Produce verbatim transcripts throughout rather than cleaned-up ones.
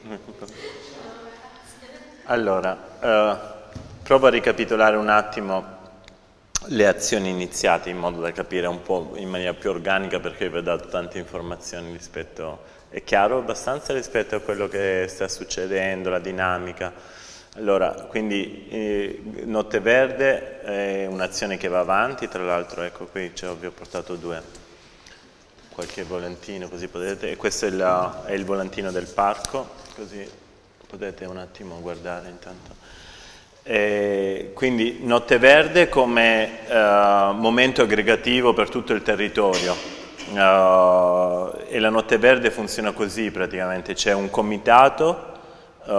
Allora, eh, provo a ricapitolare un attimo le azioni iniziate in modo da capire un po' in maniera più organica, perché vi ho dato tante informazioni rispetto, è chiaro abbastanza rispetto a quello che sta succedendo, la dinamica. Allora, quindi eh, Notte Verde è un'azione che va avanti, tra l'altro ecco qui cioè, vi ho portato due, qualche volantino così potete, e questo è, la, è il volantino del parco, così potete un attimo guardare intanto. E quindi Notte Verde come uh, momento aggregativo per tutto il territorio, uh, e la Notte Verde funziona così praticamente, c'è un comitato, uh,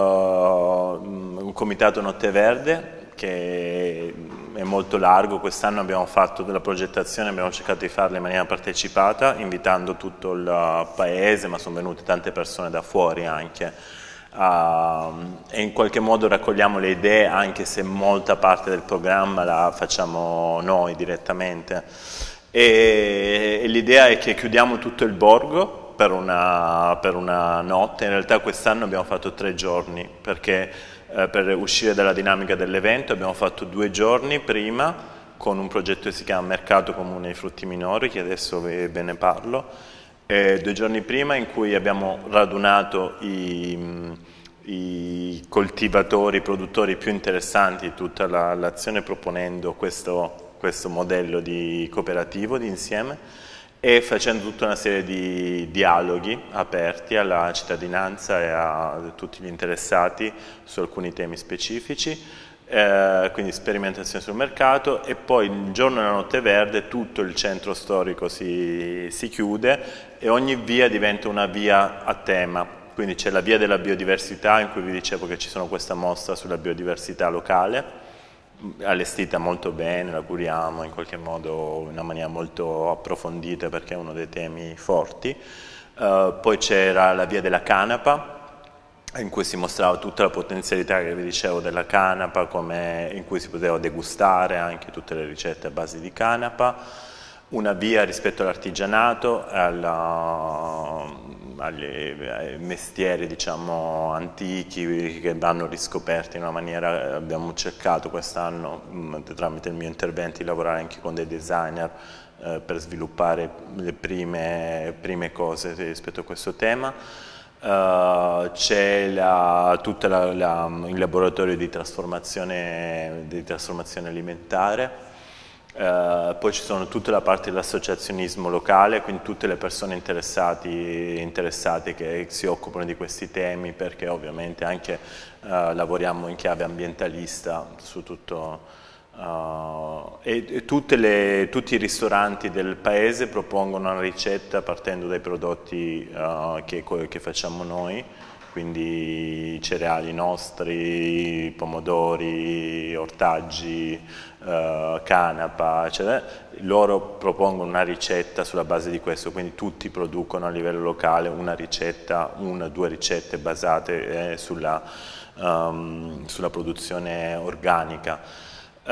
un comitato Notte Verde che è molto largo. Quest'anno abbiamo fatto della progettazione, abbiamo cercato di farla in maniera partecipata, invitando tutto il paese, ma sono venute tante persone da fuori anche. Uh, e in qualche modo raccogliamo le idee, anche se molta parte del programma la facciamo noi direttamente, e, e l'idea è che chiudiamo tutto il borgo per una, per una notte. In realtà quest'anno abbiamo fatto tre giorni, perché eh, per uscire dalla dinamica dell'evento abbiamo fatto due giorni prima con un progetto che si chiama Mercato Comune dei Frutti Minori, che adesso ve, ve ne parlo. Eh, due giorni prima, in cui abbiamo radunato i, i coltivatori, i produttori più interessanti di tutta la, l'azione, proponendo questo, questo modello di cooperativo di insieme, e facendo tutta una serie di dialoghi aperti alla cittadinanza e a tutti gli interessati su alcuni temi specifici. Eh, quindi sperimentazione sul mercato, e poi il giorno della Notte Verde tutto il centro storico si, si chiude e ogni via diventa una via a tema. Quindi c'è la via della biodiversità, in cui vi dicevo che ci sono questa mostra sulla biodiversità locale, allestita molto bene, la curiamo in qualche modo in una maniera molto approfondita, perché è uno dei temi forti. Eh, poi c'era la via della canapa, in cui si mostrava tutta la potenzialità che vi dicevo della canapa, come, in cui si poteva degustare anche tutte le ricette a base di canapa. Una via rispetto all'artigianato, alla, agli, ai mestieri diciamo antichi che vanno riscoperti in una maniera. Abbiamo cercato quest'anno, tramite il mio intervento, di lavorare anche con dei designer eh, per sviluppare le prime, prime cose rispetto a questo tema. Uh, c'è la, tutto la, la, il laboratorio di trasformazione, di trasformazione alimentare, uh, poi ci sono tutta la parte dell'associazionismo locale, quindi tutte le persone interessati, interessate che si occupano di questi temi, perché ovviamente anche uh, lavoriamo in chiave ambientalista su tutto. Uh, e, e tutte le, tutti i ristoranti del paese propongono una ricetta partendo dai prodotti uh, che, che facciamo noi, quindi cereali nostri, pomodori, ortaggi, uh, canapa, eccetera. Loro propongono una ricetta sulla base di questo, quindi tutti producono a livello locale una ricetta, una o due ricette basate eh, sulla, um, sulla produzione organica.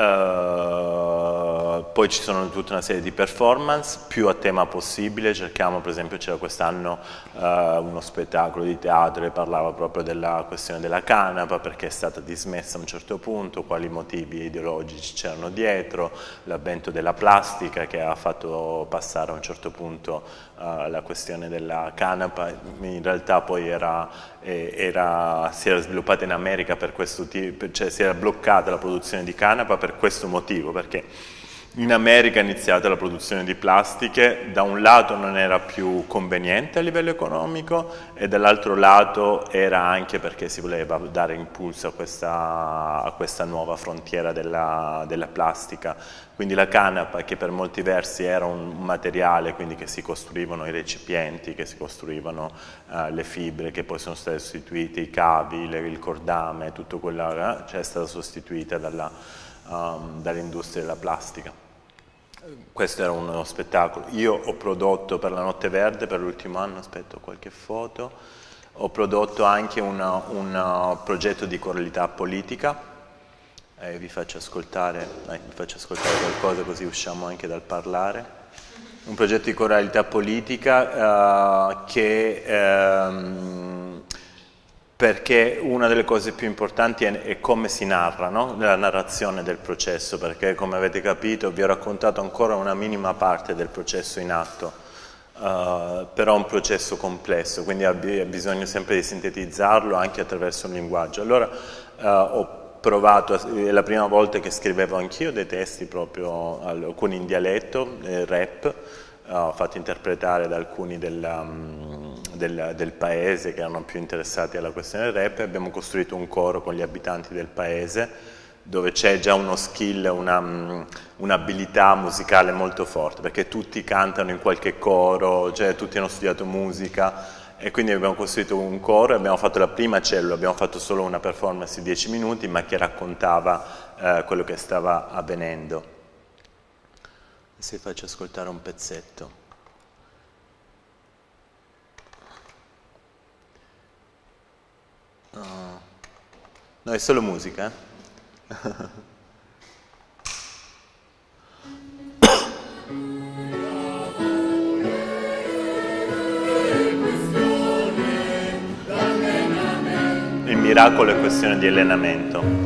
Uh, poi ci sono tutta una serie di performance più a tema possibile. Cerchiamo, per esempio c'era quest'anno uh, uno spettacolo di teatro che parlava proprio della questione della canapa, perché è stata dismessa a un certo punto, quali motivi ideologici c'erano dietro, l'avvento della plastica che ha fatto passare a un certo punto uh, la questione della canapa. In realtà poi era, era, si era sviluppata in America per questo tipo, cioè si era bloccata la produzione di canapa per questo motivo, perché in America è iniziata la produzione di plastiche, da un lato non era più conveniente a livello economico e dall'altro lato era anche perché si voleva dare impulso a questa, a questa nuova frontiera della, della plastica. Quindi la canapa, che per molti versi era un materiale, quindi che si costruivano i recipienti, che si costruivano uh, le fibre, che poi sono state sostituite, i cavi, le, il cordame, tutto quello, eh, cioè è stata sostituita dalla Um, dall'industria della plastica. Questo era uno spettacolo. Io ho prodotto per la Notte Verde, per l'ultimo anno, aspetto qualche foto, ho prodotto anche una, un progetto di coralità politica, eh, vi faccio ascoltare, eh, vi faccio ascoltare qualcosa così usciamo anche dal parlare. Un progetto di coralità politica uh, che um, perché una delle cose più importanti è, è come si narra, no? La narrazione del processo, perché come avete capito vi ho raccontato ancora una minima parte del processo in atto, uh, però è un processo complesso, quindi ha bisogno sempre di sintetizzarlo anche attraverso un linguaggio. Allora uh, ho provato, è la prima volta che scrivevo anch'io dei testi proprio, alcuni in dialetto, eh, rap, ho fatto interpretare da alcuni della, del, del paese che erano più interessati alla questione del rap, e abbiamo costruito un coro con gli abitanti del paese dove c'è già uno skill, una, un'abilità musicale molto forte, perché tutti cantano in qualche coro, cioè tutti hanno studiato musica, e quindi abbiamo costruito un coro e abbiamo fatto la prima cellula, abbiamo fatto solo una performance di dieci minuti ma che raccontava eh, quello che stava avvenendo. Se faccio ascoltare un pezzetto. No, no, è solo musica, eh? Il miracolo è questione di allenamento.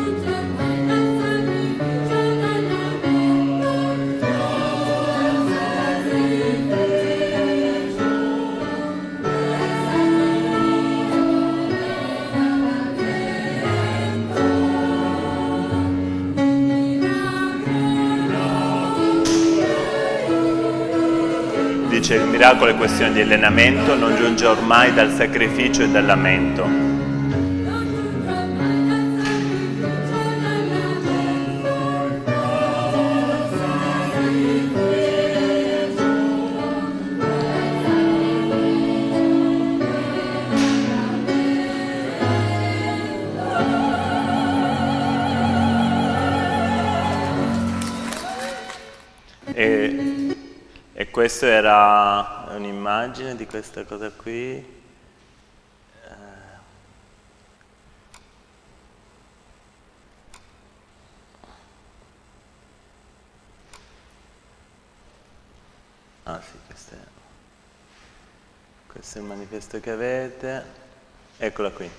Dice: il miracolo è questione di allenamento, non giunge ormai dal sacrificio e dal lamento. E, e questa era un'immagine di questa cosa qui. Ah sì, questo è, questo è il manifesto che avete. Eccola qui.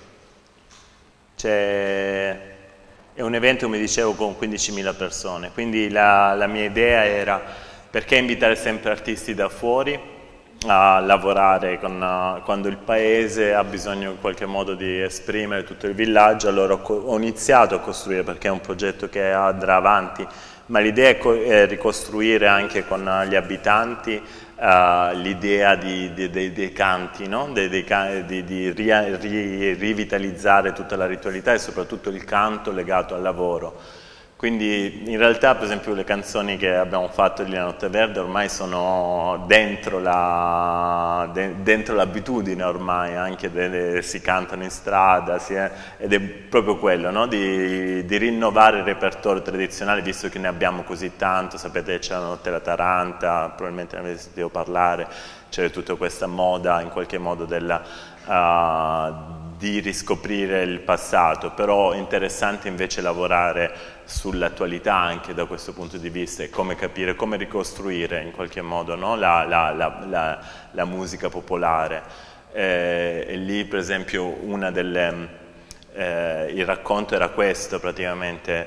C'è... È un evento, come dicevo, con quindicimila persone, quindi la, la mia idea era: perché invitare sempre artisti da fuori a lavorare con, uh, quando il paese ha bisogno in qualche modo di esprimere tutto il villaggio. Allora ho, ho iniziato a costruire, perché è un progetto che andrà avanti, ma l'idea è, è ricostruire anche con uh, gli abitanti uh, l'idea di, di, di, dei canti, no? de, de, di, di ri, ri, rivitalizzare tutta la ritualità e soprattutto il canto legato al lavoro. Quindi in realtà, per esempio, le canzoni che abbiamo fatto di La Notte Verde ormai sono dentro, la, de, dentro l'abitudine ormai, anche de, de, si cantano in strada, si è, ed è proprio quello, no? di, di rinnovare il repertorio tradizionale, visto che ne abbiamo così tanto. Sapete, c'è la Notte della Taranta, probabilmente ne avete sentito parlare, c'è tutta questa moda in qualche modo della... Uh, di riscoprire il passato, però è interessante invece lavorare sull'attualità anche da questo punto di vista, e come capire, come ricostruire in qualche modo, no? la, la, la, la, la musica popolare. Eh, e lì per esempio una delle, eh, il racconto era questo praticamente,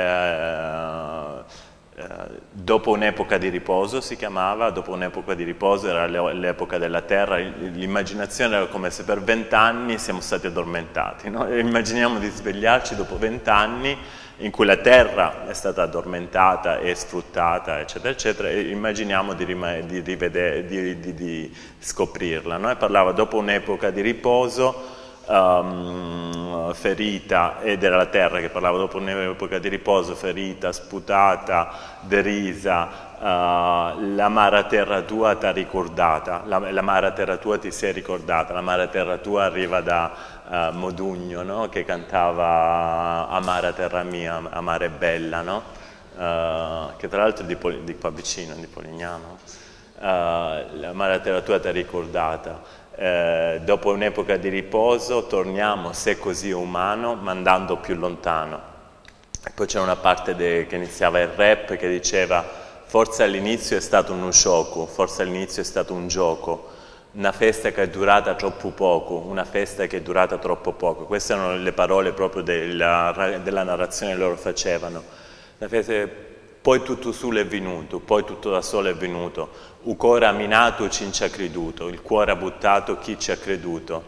eh, dopo un'epoca di riposo si chiamava, dopo un'epoca di riposo era l'epoca della terra, l'immaginazione era come se per vent'anni siamo stati addormentati, no? Immaginiamo di svegliarci dopo vent'anni in cui la terra è stata addormentata e sfruttata, eccetera, eccetera, e immaginiamo di, di, rivedere, di, di, di scoprirla, no? E parlava dopo un'epoca di riposo, Um, ferita, ed era la terra che parlava, dopo un'epoca di riposo, ferita, sputata, derisa, uh, l'amara terra tua t'ha ricordata, l'amara terra tua ti sei ricordata. L'amara terra tua arriva da uh, Modugno, no? Che cantava amara terra mia, amara è bella, no? Uh, che tra l'altro è di, Pol di qua vicino, di Polignano. Uh, l'amara terra tua t'ha ricordata. Eh, dopo un'epoca di riposo torniamo, se così umano, ma andando più lontano. E poi c'era una parte che iniziava il rap che diceva: forse all'inizio è stato un ushoku, forse all'inizio è stato un gioco, una festa che è durata troppo poco, una festa che è durata troppo poco. Queste erano le parole proprio della, della narrazione che loro facevano. La festa, poi tutto solo è venuto, poi tutto da solo è venuto. Il cuore ha minato chi ci ha creduto, il cuore ha buttato chi ci ha creduto.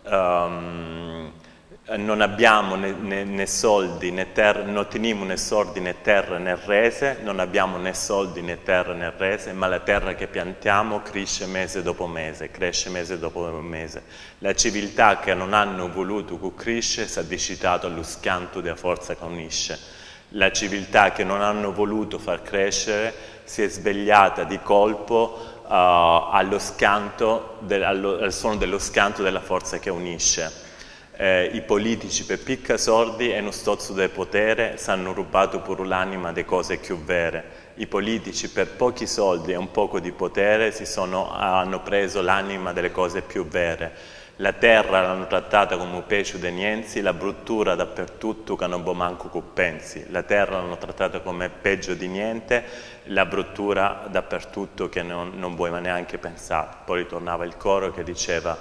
Um, non abbiamo né, né, né soldi né terra, non teniamo né soldi né terra né rese, non abbiamo né soldi né terra né rese, ma la terra che piantiamo cresce mese dopo mese, cresce mese dopo mese. La civiltà che non hanno voluto che cresce si è decitato allo schianto della forza che unisce. La civiltà che non hanno voluto far crescere si è svegliata di colpo uh, allo scanto del, allo, al suono dello scanto della forza che unisce. Eh, I politici per picca sordi e uno stozzo del potere si hanno rubato pure l'anima delle cose più vere. I politici per pochi soldi e un poco di potere si sono, hanno preso l'anima delle cose più vere. La terra l'hanno trattata come un pesce de nienzi, la bruttura dappertutto che non manco che pensi. La terra l'hanno trattata come peggio di niente, la bruttura dappertutto che non, non vuoi ma neanche pensare. Poi ritornava il coro che diceva...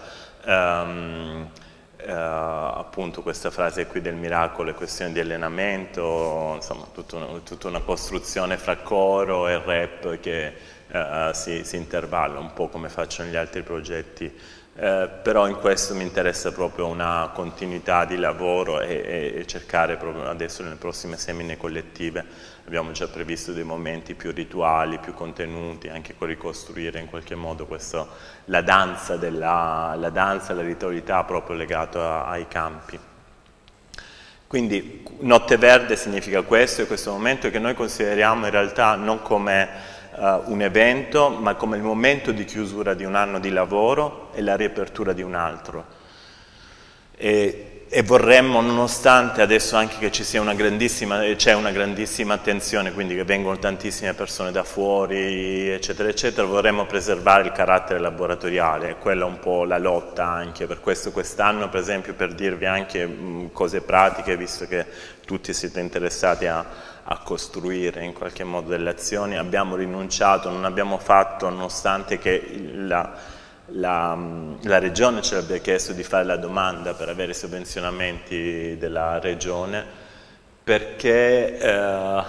Um, Uh, appunto questa frase qui del miracolo è questione di allenamento, insomma tutta una, tutta una costruzione fra coro e rap che uh, si, si intervalla un po' come faccio negli altri progetti, uh, però in questo mi interessa proprio una continuità di lavoro e, e, e cercare proprio adesso nelle prossime semine collettive abbiamo già previsto dei momenti più rituali, più contenuti, anche con ricostruire in qualche modo questo, la danza, della, la danza, la ritualità proprio legato a, ai campi. Quindi Notte Verde significa questo, e questo momento che noi consideriamo in realtà non come uh, un evento, ma come il momento di chiusura di un anno di lavoro e la riapertura di un altro. E, e vorremmo, nonostante adesso anche che ci sia una grandissima, c'è una grandissima attenzione, quindi che vengono tantissime persone da fuori, eccetera, eccetera, vorremmo preservare il carattere laboratoriale, quella è un po' la lotta anche, per questo quest'anno, per esempio, per dirvi anche mh, cose pratiche, visto che tutti siete interessati a, a costruire in qualche modo delle azioni, abbiamo rinunciato, non abbiamo fatto, nonostante che la... La, la Regione ci abbia chiesto di fare la domanda per avere i sovvenzionamenti della Regione perché, eh,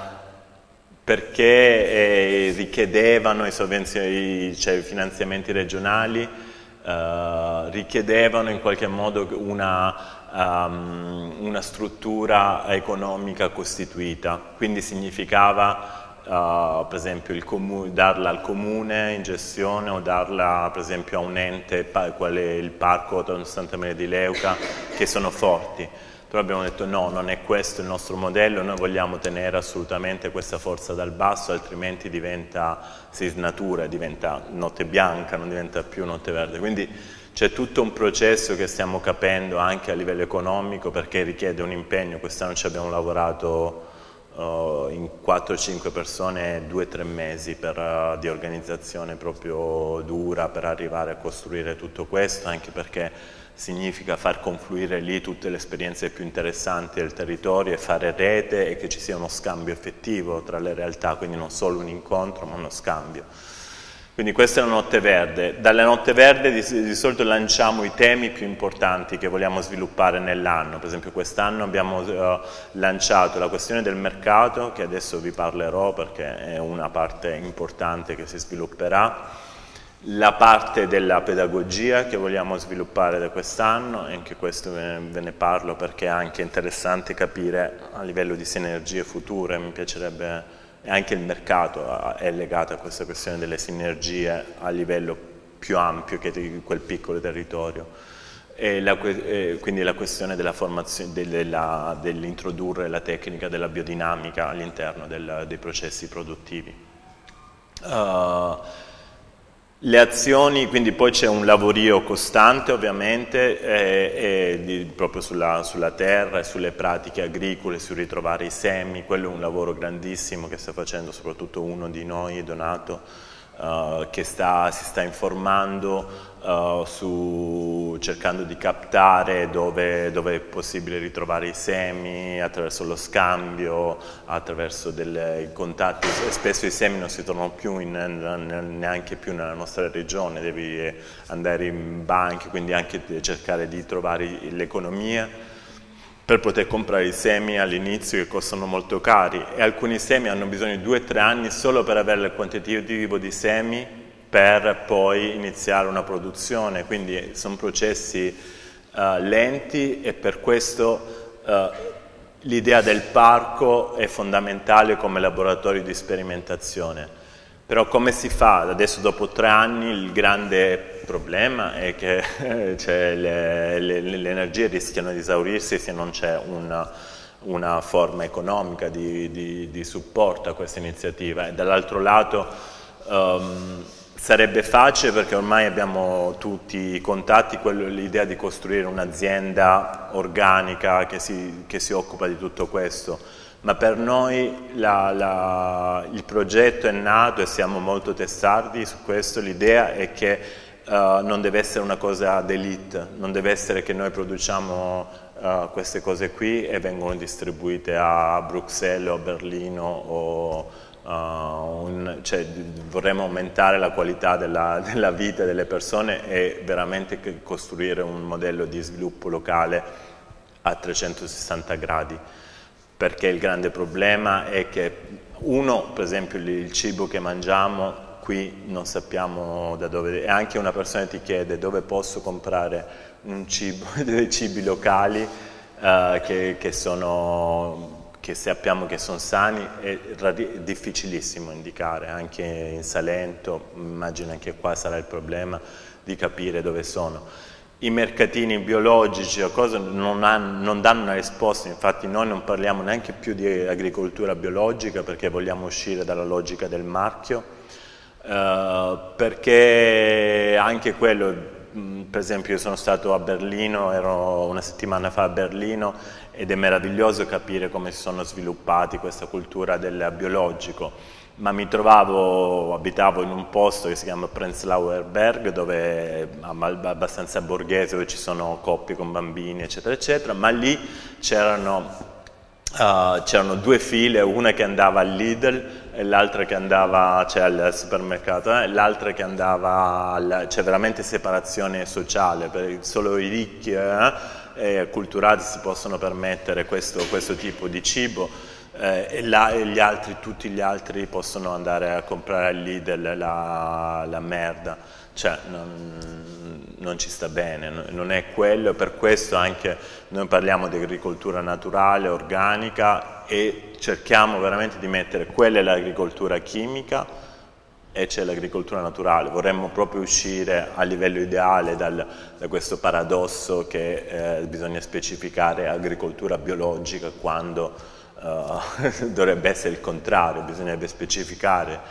perché eh, richiedevano i, sovvenzioni, cioè i finanziamenti regionali, eh, richiedevano in qualche modo una, um, una struttura economica costituita, quindi significava Uh, per esempio il darla al comune in gestione o darla per esempio a un ente quale il parco Santa Maria di Leuca, che sono forti. Però abbiamo detto no, non è questo il nostro modello, noi vogliamo tenere assolutamente questa forza dal basso, altrimenti diventa, si snatura, diventa notte bianca, non diventa più notte verde. Quindi c'è tutto un processo che stiamo capendo anche a livello economico, perché richiede un impegno. Quest'anno ci abbiamo lavorato Uh, in quattro cinque persone due tre mesi per, uh, di organizzazione proprio dura per arrivare a costruire tutto questo, anche perché significa far confluire lì tutte le esperienze più interessanti del territorio e fare rete e che ci sia uno scambio effettivo tra le realtà, quindi non solo un incontro ma uno scambio. Quindi questa è la Notte Verde. Dalla Notte Verde di, di solito lanciamo i temi più importanti che vogliamo sviluppare nell'anno. Per esempio quest'anno abbiamo uh, lanciato la questione del mercato, che adesso vi parlerò perché è una parte importante che si svilupperà, la parte della pedagogia che vogliamo sviluppare da quest'anno, e anche questo ve ne, ve ne parlo perché è anche interessante capire a livello di sinergie future, mi piacerebbe. E anche il mercato è legato a questa questione delle sinergie a livello più ampio che di quel piccolo territorio. E la, e quindi la questione della formazione, della, dell'introdurre la tecnica della biodinamica all'interno dei processi produttivi. Uh, Le azioni, quindi poi c'è un lavorio costante ovviamente e, e di, proprio sulla, sulla terra e sulle pratiche agricole, su ritrovare i semi, quello è un lavoro grandissimo che sta facendo soprattutto uno di noi, Donato, uh, uh, che sta, si sta informando uh, su, cercando di captare dove, dove è possibile ritrovare i semi attraverso lo scambio, attraverso dei contatti. Spesso i semi non si trovano più in, neanche più nella nostra regione, devi andare in banche, quindi anche cercare di trovare l'economia per poter comprare i semi all'inizio che costano molto cari, e alcuni semi hanno bisogno di due o tre anni solo per avere il quantitativo di semi per poi iniziare una produzione, quindi sono processi uh, lenti, e per questo uh, l'idea del parco è fondamentale come laboratorio di sperimentazione. Però come si fa? Adesso dopo tre anni il grande problema è che cioè, le, le, le energie rischiano di esaurirsi se non c'è una, una forma economica di, di, di supporto a questa iniziativa. E dall'altro lato um, sarebbe facile, perché ormai abbiamo tutti i contatti, l'idea di costruire un'azienda organica che si, che si occupa di tutto questo. Ma per noi la, la, il progetto è nato e siamo molto testardi su questo. L'idea è che uh, non deve essere una cosa d'élite, non deve essere che noi produciamo uh, queste cose qui e vengono distribuite a Bruxelles o a Berlino, o, uh, un, cioè, vorremmo aumentare la qualità della, della vita delle persone e veramente costruire un modello di sviluppo locale a trecentosessanta gradi. Perché il grande problema è che, uno, per esempio il cibo che mangiamo qui non sappiamo da dove, e anche una persona ti chiede dove posso comprare un cibo, dei cibi locali uh, che, che, sono, che sappiamo che sono sani, è difficilissimo indicare, anche in Salento, immagino anche qua sarà il problema di capire dove sono. I mercatini biologici o cose non, hanno, non danno una risposta, infatti noi non parliamo neanche più di agricoltura biologica perché vogliamo uscire dalla logica del marchio, eh, perché anche quello, mh, per esempio io sono stato a Berlino, ero una settimana fa a Berlino, ed è meraviglioso capire come si sono sviluppati questa cultura del biologico. Ma mi trovavo, abitavo in un posto che si chiama Prenzlauer Berg, dove è abbastanza borghese, dove ci sono coppie con bambini, eccetera, eccetera, ma lì c'erano uh, c'erano due file, una che andava al Lidl e l'altra che andava, cioè, al supermercato, e eh, l'altra che andava, al, c'è veramente separazione sociale, per solo i ricchi eh, e acculturati si possono permettere questo, questo tipo di cibo. Eh, e, là, e gli altri, tutti gli altri possono andare a comprare al Lidl la, la merda, cioè non, non ci sta bene, non è quello. Per questo anche noi parliamo di agricoltura naturale, organica, e cerchiamo veramente di mettere, quella è l'agricoltura chimica e c'è l'agricoltura naturale. Vorremmo proprio uscire a livello ideale dal, da questo paradosso che eh, bisogna specificare agricoltura biologica quando Uh, dovrebbe essere il contrario, bisognerebbe specificare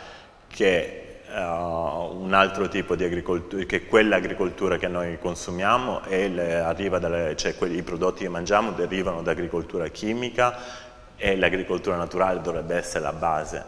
che uh, un altro tipo di agricoltura, che quell'agricoltura che noi consumiamo e le, arriva dalle, cioè quelli, i prodotti che mangiamo derivano da agricoltura chimica, e l'agricoltura naturale dovrebbe essere la base.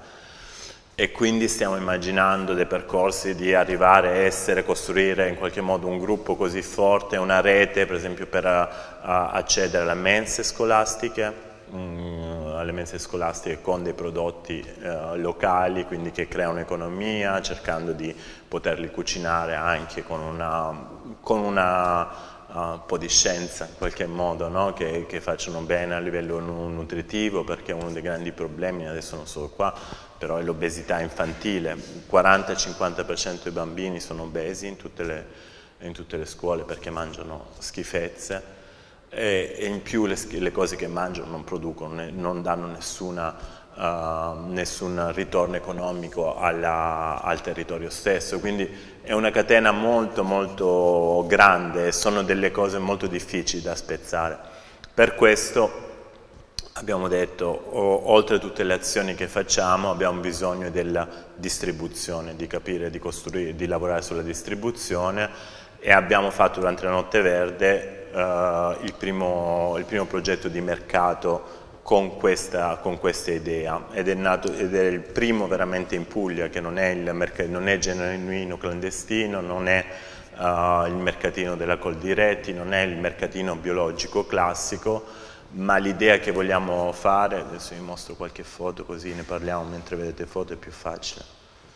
E quindi stiamo immaginando dei percorsi di arrivare a essere, costruire in qualche modo un gruppo così forte, una rete per esempio per uh, accedere alle mense scolastiche, alle mense scolastiche con dei prodotti eh, locali, quindi che creano economia, cercando di poterli cucinare anche con una, con una uh, po' di scienza in qualche modo, no? che, che facciano bene a livello nutritivo, perché uno dei grandi problemi, adesso non solo qua, però è l'obesità infantile. Il quaranta cinquanta per cento dei bambini sono obesi in tutte le, in tutte le scuole perché mangiano schifezze. E in più le, le cose che mangiano non producono, non danno nessuna, uh, nessun ritorno economico alla, al territorio stesso, quindi è una catena molto molto grande, sono delle cose molto difficili da spezzare. Per questo abbiamo detto, o, oltre a tutte le azioni che facciamo, abbiamo bisogno della distribuzione, di capire, di costruire, di lavorare sulla distribuzione, e abbiamo fatto durante la Notte Verde Uh, il, primo, il primo progetto di mercato con questa, con questa idea, ed è, nato, ed è il primo veramente in Puglia, che non è, il non è genuino clandestino, non è uh, il mercatino della Coldiretti, non è il mercatino biologico classico, ma l'idea che vogliamo fare, adesso vi mostro qualche foto così ne parliamo mentre vedete foto, è più facile.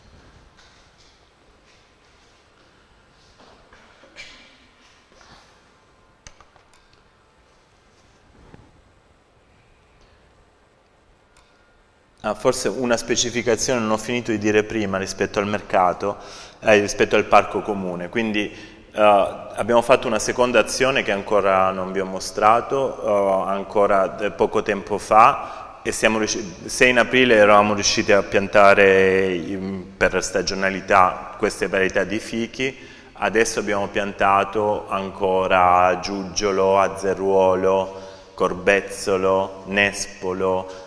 Ah, forse una specificazione non ho finito di dire prima rispetto al mercato, eh, rispetto al parco comune, quindi eh, abbiamo fatto una seconda azione che ancora non vi ho mostrato, eh, ancora poco tempo fa, e siamo riusciti, se in aprile eravamo riusciti a piantare in, per stagionalità queste varietà di fichi, adesso abbiamo piantato ancora Giuggiolo, Azzerruolo, Corbezzolo, Nespolo,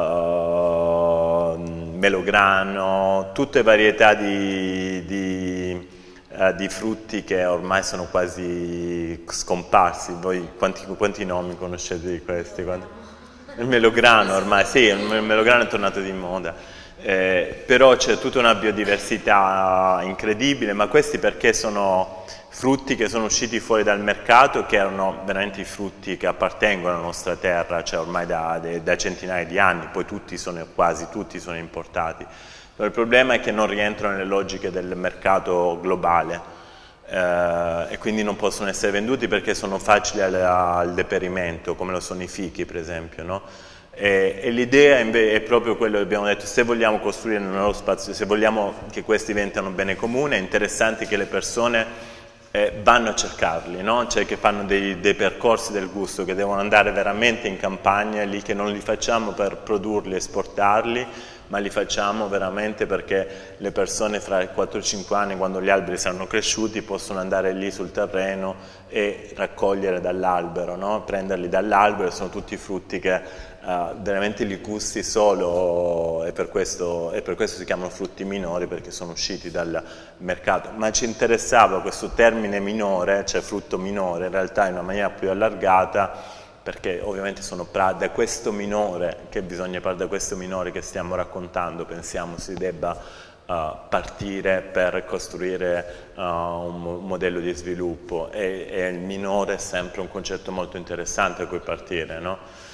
Uh, melograno, tutte varietà di, di, uh, di frutti che ormai sono quasi scomparsi. Voi quanti, quanti nomi conoscete di questi? Quanti? Il melograno ormai, sì, il melograno è tornato di moda, eh, però c'è tutta una biodiversità incredibile, ma questi perché sono frutti che sono usciti fuori dal mercato, che erano veramente i frutti che appartengono alla nostra terra, cioè ormai da, da centinaia di anni, poi tutti sono, quasi tutti sono importati. Però il problema è che non rientrano nelle logiche del mercato globale eh, e quindi non possono essere venduti perché sono facili al, al deperimento, come lo sono i fichi per esempio, no? E, e l'idea è proprio quello che abbiamo detto: se vogliamo costruire un nuovo spazio, se vogliamo che questi diventano bene comune, è interessante che le persone Eh, vanno a cercarli, no? Cioè che fanno dei, dei percorsi del gusto, che devono andare veramente in campagna, lì, che non li facciamo per produrli e esportarli, ma li facciamo veramente perché le persone fra i quattro cinque anni, quando gli alberi saranno cresciuti, possono andare lì sul terreno e raccogliere dall'albero, no? Prenderli dall'albero, sono tutti frutti che Uh, veramente li gusti solo, e per, questo, e per questo si chiamano frutti minori, perché sono usciti dal mercato. Ma ci interessava questo termine minore, cioè frutto minore, in realtà in una maniera più allargata, perché ovviamente sono da questo minore che bisogna parlare, da questo minore che stiamo raccontando, pensiamo si debba uh, partire per costruire uh, un, un modello di sviluppo, e, e il minore è sempre un concetto molto interessante a cui partire, no?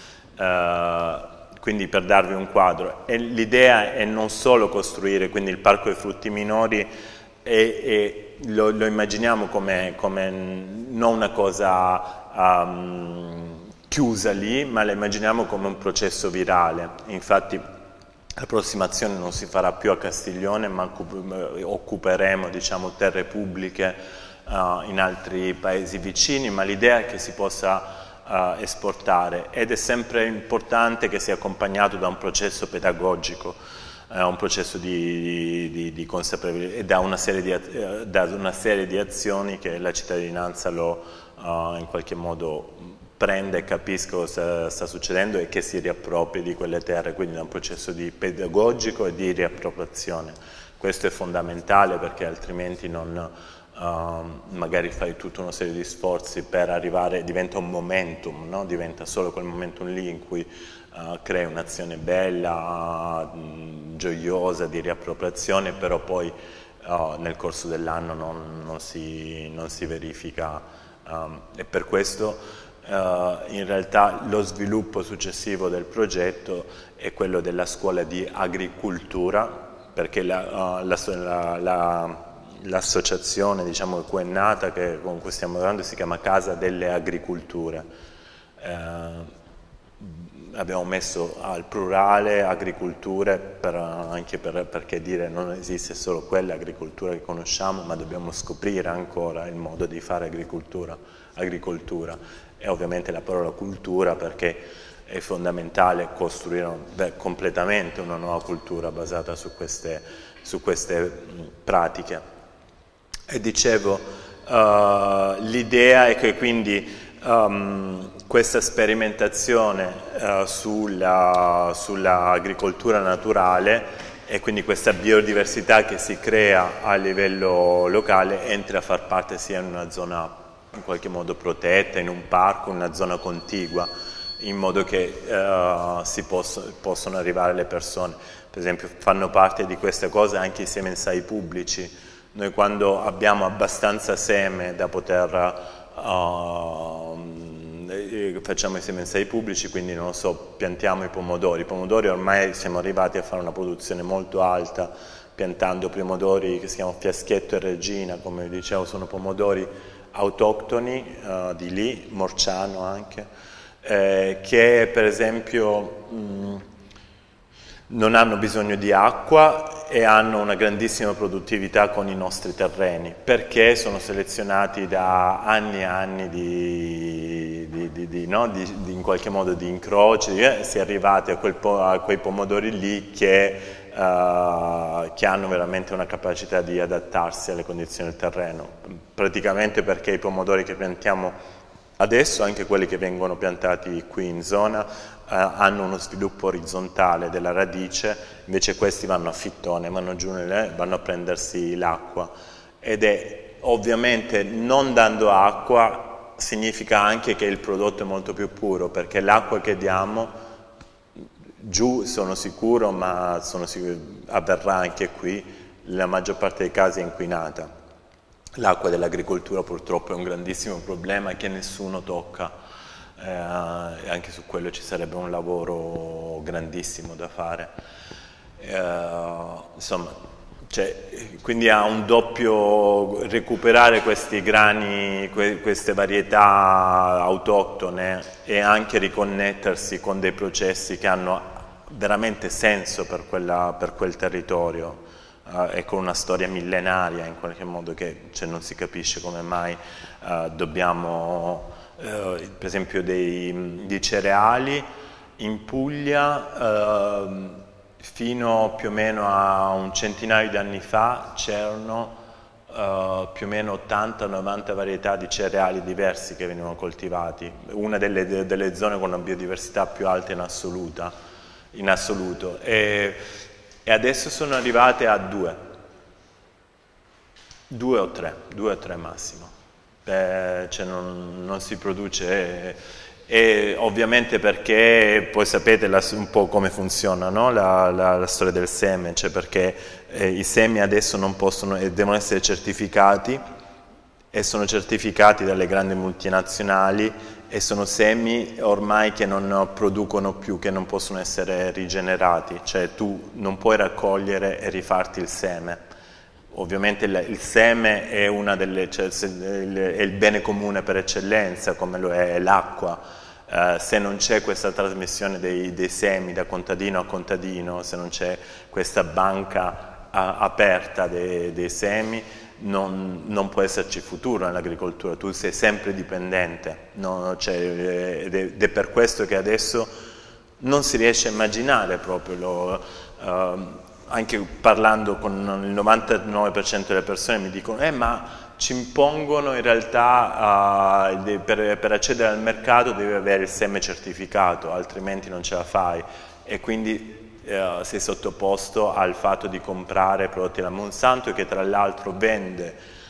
Uh, quindi per darvi un quadro, e l'idea è non solo costruire quindi il parco dei frutti minori, e, e lo, lo immaginiamo come, come non una cosa um, chiusa lì, ma la immaginiamo come un processo virale. Infatti l'approssimazione non si farà più a Castiglione, ma occuperemo, diciamo, terre pubbliche uh, in altri paesi vicini, ma l'idea è che si possa Uh, esportare, ed è sempre importante che sia accompagnato da un processo pedagogico, uh, un processo di, di, di consapevolezza, e da una, serie di, uh, da una serie di azioni che la cittadinanza lo uh, in qualche modo prenda e capisca cosa sta succedendo e che si riappropri di quelle terre, quindi da un processo di pedagogico e di riappropriazione. Questo è fondamentale, perché altrimenti non Uh, magari fai tutta una serie di sforzi per arrivare, diventa un momentum, no? Diventa solo quel momentum lì in cui uh, crei un'azione bella, mh, gioiosa, di riappropriazione, però poi uh, nel corso dell'anno non, non, si, non si verifica, um, e per questo uh, in realtà lo sviluppo successivo del progetto è quello della scuola di agricoltura, perché la, uh, la, la, la l'associazione, diciamo, che è nata, che, con cui stiamo lavorando, si chiama Casa delle Agricolture. Eh, abbiamo messo al plurale agricolture per, anche per, perché dire non esiste solo quella agricoltura che conosciamo, ma dobbiamo scoprire ancora il modo di fare agricoltura, agricoltura. E ovviamente la parola cultura, perché è fondamentale costruire beh, completamente una nuova cultura basata su queste, su queste mh, pratiche. E dicevo, uh, l'idea è che quindi um, questa sperimentazione uh, sulla, sulla agricoltura naturale, e quindi questa biodiversità che si crea a livello locale, entri a far parte sia in una zona in qualche modo protetta, in un parco, in una zona contigua, in modo che uh, si posso, possono arrivare le persone. Per esempio fanno parte di queste cose anche i semensai pubblici. Noi quando abbiamo abbastanza seme da poter, uh, facciamo i semensai pubblici, quindi non lo so, piantiamo i pomodori. I pomodori ormai siamo arrivati a fare una produzione molto alta, piantando pomodori che si chiamano Fiaschetto e Regina, come vi dicevo, sono pomodori autoctoni uh, di lì, Morciano anche, eh, che per esempio mh, non hanno bisogno di acqua e hanno una grandissima produttività con i nostri terreni, perché sono selezionati da anni e anni di, di, di, di, no? di, di in qualche modo di incroci, eh? si è arrivati a, quel po a quei pomodori lì che, uh, che hanno veramente una capacità di adattarsi alle condizioni del terreno, praticamente perché i pomodori che piantiamo adesso, anche quelli che vengono piantati qui in zona, eh, hanno uno sviluppo orizzontale della radice, invece questi vanno a fittone, vanno giù, nelle, vanno a prendersi l'acqua, ed è ovviamente non dando acqua significa anche che il prodotto è molto più puro, perché l'acqua che diamo giù, sono sicuro, ma sono sicuro, avverrà anche qui, la maggior parte dei casi è inquinata. L'acqua dell'agricoltura purtroppo è un grandissimo problema che nessuno tocca, eh, e anche su quello ci sarebbe un lavoro grandissimo da fare. Eh, insomma, cioè, quindi ha un doppio, recuperare questi grani, que, queste varietà autoctone e anche riconnettersi con dei processi che hanno veramente senso per, quella, per quel territorio. Uh, e con una storia millenaria in qualche modo che cioè, non si capisce come mai uh, dobbiamo, uh, per esempio dei, dei cereali in Puglia uh, fino più o meno a un centinaio di anni fa c'erano uh, più o meno ottanta novanta varietà di cereali diversi che venivano coltivati, una delle, de, delle zone con una biodiversità più alta in, assoluta, in assoluto. E, E adesso sono arrivate a due, due o tre, due o tre massimo, Beh, cioè non, non si produce, e, e ovviamente perché poi sapete la, un po' come funziona, no? la, la, la storia del seme, cioè perché eh, i semi adesso non possono e devono essere certificati e sono certificati dalle grandi multinazionali e sono semi ormai che non producono più, che non possono essere rigenerati, cioè tu non puoi raccogliere e rifarti il seme. Ovviamente il, il seme è, una delle, cioè, è il bene comune per eccellenza, come lo è l'acqua. Uh, se non c'è questa trasmissione dei, dei semi da contadino a contadino, se non c'è questa banca uh, aperta dei, dei semi, Non, non può esserci futuro nell'agricoltura, tu sei sempre dipendente, no? Cioè, ed, è, ed è per questo che adesso non si riesce a immaginare proprio, lo, uh, anche parlando con il novantanove per cento delle persone mi dicono eh ma ci impongono in realtà uh, de, per, per accedere al mercato devi avere il seme certificato, altrimenti non ce la fai, e quindi Uh, sei sottoposto al fatto di comprare prodotti da Monsanto, che tra l'altro vende,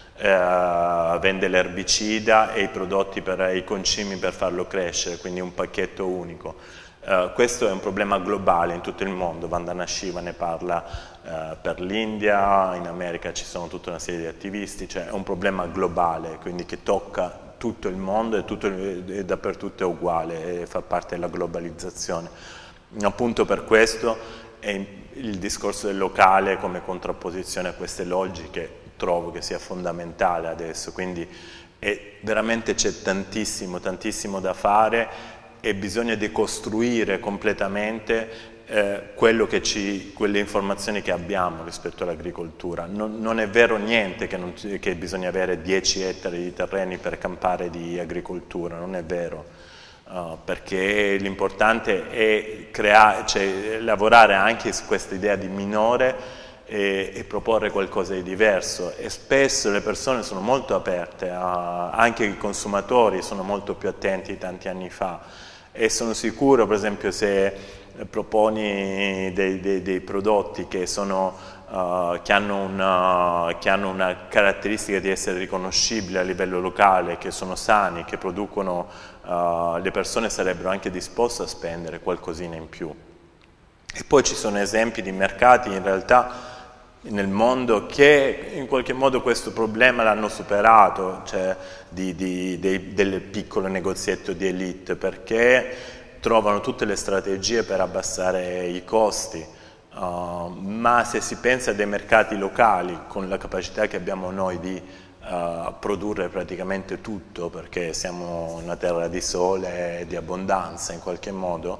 uh, vende l'erbicida e i prodotti per i concimi per farlo crescere, quindi un pacchetto unico. Uh, questo è un problema globale in tutto il mondo, Vandana Shiva ne parla uh, per l'India, in America ci sono tutta una serie di attivisti, cioè è un problema globale, quindi che tocca tutto il mondo e, tutto, e dappertutto è uguale e fa parte della globalizzazione. Appunto per questo è il discorso del locale come contrapposizione a queste logiche trovo che sia fondamentale adesso, quindi è, veramente c'è tantissimo, tantissimo da fare e bisogna decostruire completamente eh, quello che ci, quelle informazioni che abbiamo rispetto all'agricoltura. Non, non è vero niente che, non, che bisogna avere dieci ettari di terreni per campare di agricoltura, non è vero. Uh, perché l'importante è creare, cioè, lavorare anche su questa idea di minore e, e proporre qualcosa di diverso, e spesso le persone sono molto aperte, a, anche i consumatori sono molto più attenti di tanti anni fa, e sono sicuro per esempio se proponi dei, dei, dei prodotti che, sono, uh, che, hanno una, che hanno una caratteristica di essere riconoscibili a livello locale, che sono sani, che producono, uh, le persone sarebbero anche disposte a spendere qualcosina in più. E poi ci sono esempi di mercati in realtà nel mondo che in qualche modo questo problema l'hanno superato, cioè di, di, dei, del piccolo negozietto di elite, perché trovano tutte le strategie per abbassare i costi, uh, ma se si pensa a dei mercati locali con la capacità che abbiamo noi di uh, produrre praticamente tutto, perché siamo una terra di sole e di abbondanza in qualche modo,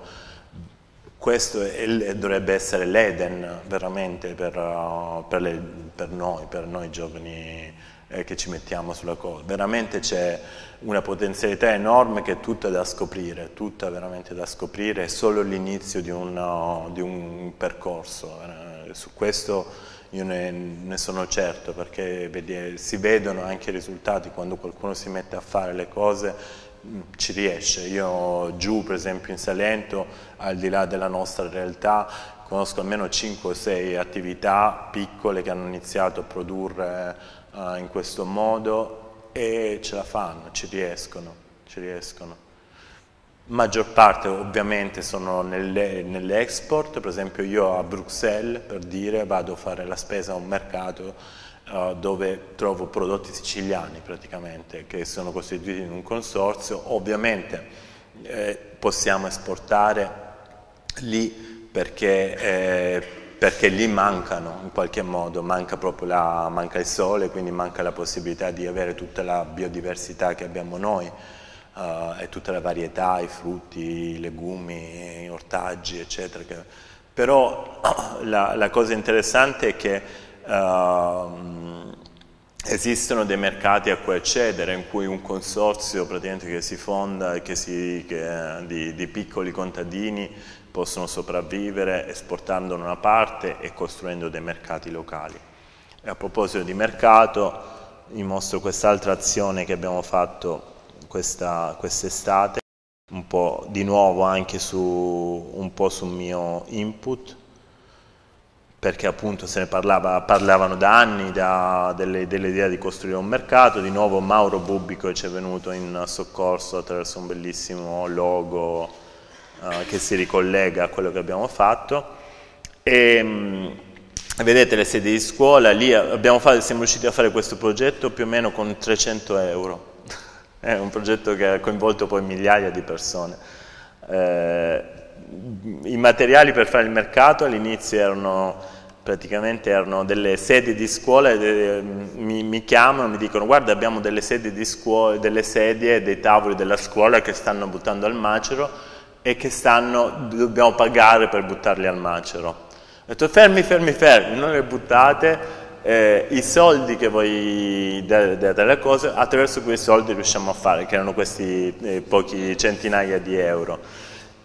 questo è, dovrebbe essere l'Eden veramente per, uh, per, le, per noi, per noi giovani eh, che ci mettiamo sulla cosa. Veramente c'è una potenzialità enorme che è tutta da scoprire, tutta veramente da scoprire, è solo l'inizio di, uh, di un percorso. Eh, su questo io ne, ne sono certo, perché vedi, si vedono anche i risultati quando qualcuno si mette a fare le cose. Ci riesce. Io giù per esempio in Salento, al di là della nostra realtà, conosco almeno cinque o sei attività piccole che hanno iniziato a produrre uh, in questo modo e ce la fanno, ci riescono, ci riescono. Maggior parte ovviamente sono nell'export, per esempio io a Bruxelles, per dire, vado a fare la spesa a un mercato Uh, dove trovo prodotti siciliani praticamente, che sono costituiti in un consorzio. Ovviamente eh, possiamo esportare lì perché, eh, perché lì mancano in qualche modo, manca proprio la, manca il sole, quindi manca la possibilità di avere tutta la biodiversità che abbiamo noi, uh, e tutta la varietà, i frutti, i legumi, gli ortaggi, eccetera. Però la, la cosa interessante è che Uh, esistono dei mercati a cui accedere, in cui un consorzio praticamente che si fonda che si, che, di, di piccoli contadini possono sopravvivere esportando una parte e costruendo dei mercati locali. E a proposito di mercato, vi mostro quest'altra azione che abbiamo fatto questa, quest'estate, un po' di nuovo anche su un po' sul mio input, perché appunto se ne parlava, parlavano da anni da, delle, dell'idea di costruire un mercato. Di nuovo Mauro Bubbico ci è venuto in soccorso attraverso un bellissimo logo uh, che si ricollega a quello che abbiamo fatto. E mh, vedete le sedi di scuola, lì abbiamo fatto, siamo riusciti a fare questo progetto più o meno con trecento euro. È un progetto che ha coinvolto poi migliaia di persone. Eh, I materiali per fare il mercato all'inizio erano praticamente erano delle sedi di scuola, e mi, mi chiamano e mi dicono: guarda, abbiamo delle sedi di scuola, delle sedie e dei tavoli della scuola che stanno buttando al macero e che stanno, dobbiamo pagare per buttarli al macero. Ho detto: fermi, fermi, fermi, non le buttate, eh, i soldi che voi date alle cose, attraverso quei soldi riusciamo a fare, che erano questi eh, pochi centinaia di euro.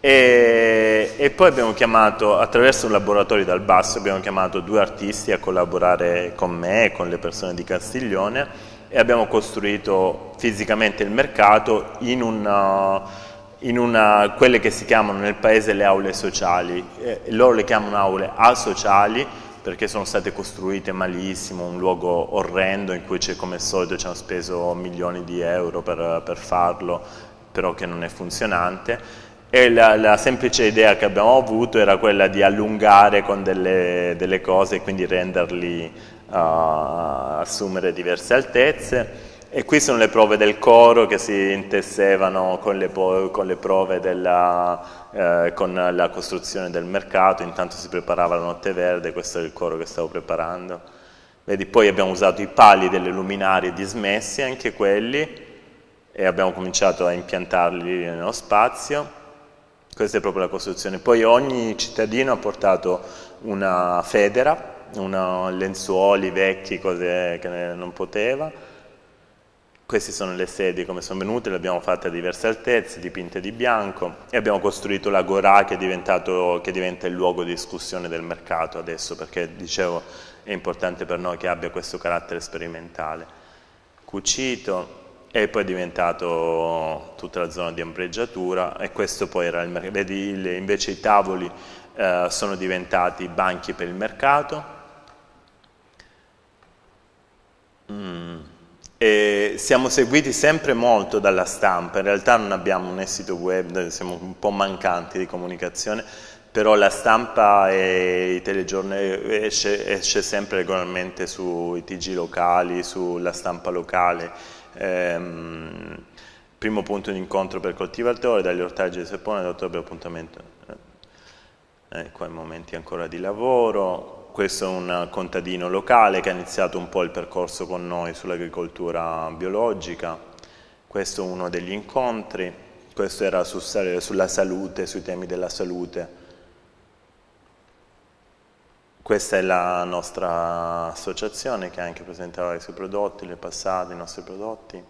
E, e poi abbiamo chiamato, attraverso un laboratorio dal basso, abbiamo chiamato due artisti a collaborare con me e con le persone di Castiglione e abbiamo costruito fisicamente il mercato in una, in una quelle che si chiamano nel paese le aule sociali. E loro le chiamano aule asociali perché sono state costruite malissimo, un luogo orrendo in cui, come al solito, ci hanno speso milioni di euro per, per farlo, però che non è funzionante. E la, la semplice idea che abbiamo avuto era quella di allungare con delle, delle cose e quindi renderli uh, assumere diverse altezze. E qui sono le prove del coro che si intessevano con le, con le prove della, eh, con la costruzione del mercato. Intanto si preparava la notte verde, questo è il coro che stavo preparando. Vedi, poi abbiamo usato i pali delle luminarie dismessi, anche quelli, e abbiamo cominciato a impiantarli nello spazio. Questa è proprio la costruzione. Poi ogni cittadino ha portato una federa, una lenzuoli vecchi, cose che non poteva. Queste sono le sedie come sono venute, le abbiamo fatte a diverse altezze, dipinte di bianco, e abbiamo costruito l'Agorà che è diventato, che diventa il luogo di discussione del mercato adesso, perché dicevo è importante per noi che abbia questo carattere sperimentale. Cucito, e poi è diventato tutta la zona di ombreggiatura, e questo poi era il mercato. Vedi, invece i tavoli eh, sono diventati banchi per il mercato. Mm. E siamo seguiti sempre molto dalla stampa, in realtà non abbiamo né sito web, siamo un po' mancanti di comunicazione, però la stampa e i telegiornali esce, esce sempre regolarmente sui T G locali, sulla stampa locale. Ehm, primo punto di incontro per coltivatori, dagli ortaggi di Seppone, da ottobre appuntamento, eh, qua i momenti ancora di lavoro. Questo è un contadino locale che ha iniziato un po' il percorso con noi sull'agricoltura biologica. Questo è uno degli incontri, questo era su, sulla salute, sui temi della salute. Questa è la nostra associazione che anche presentava i suoi prodotti, le passate, i nostri prodotti.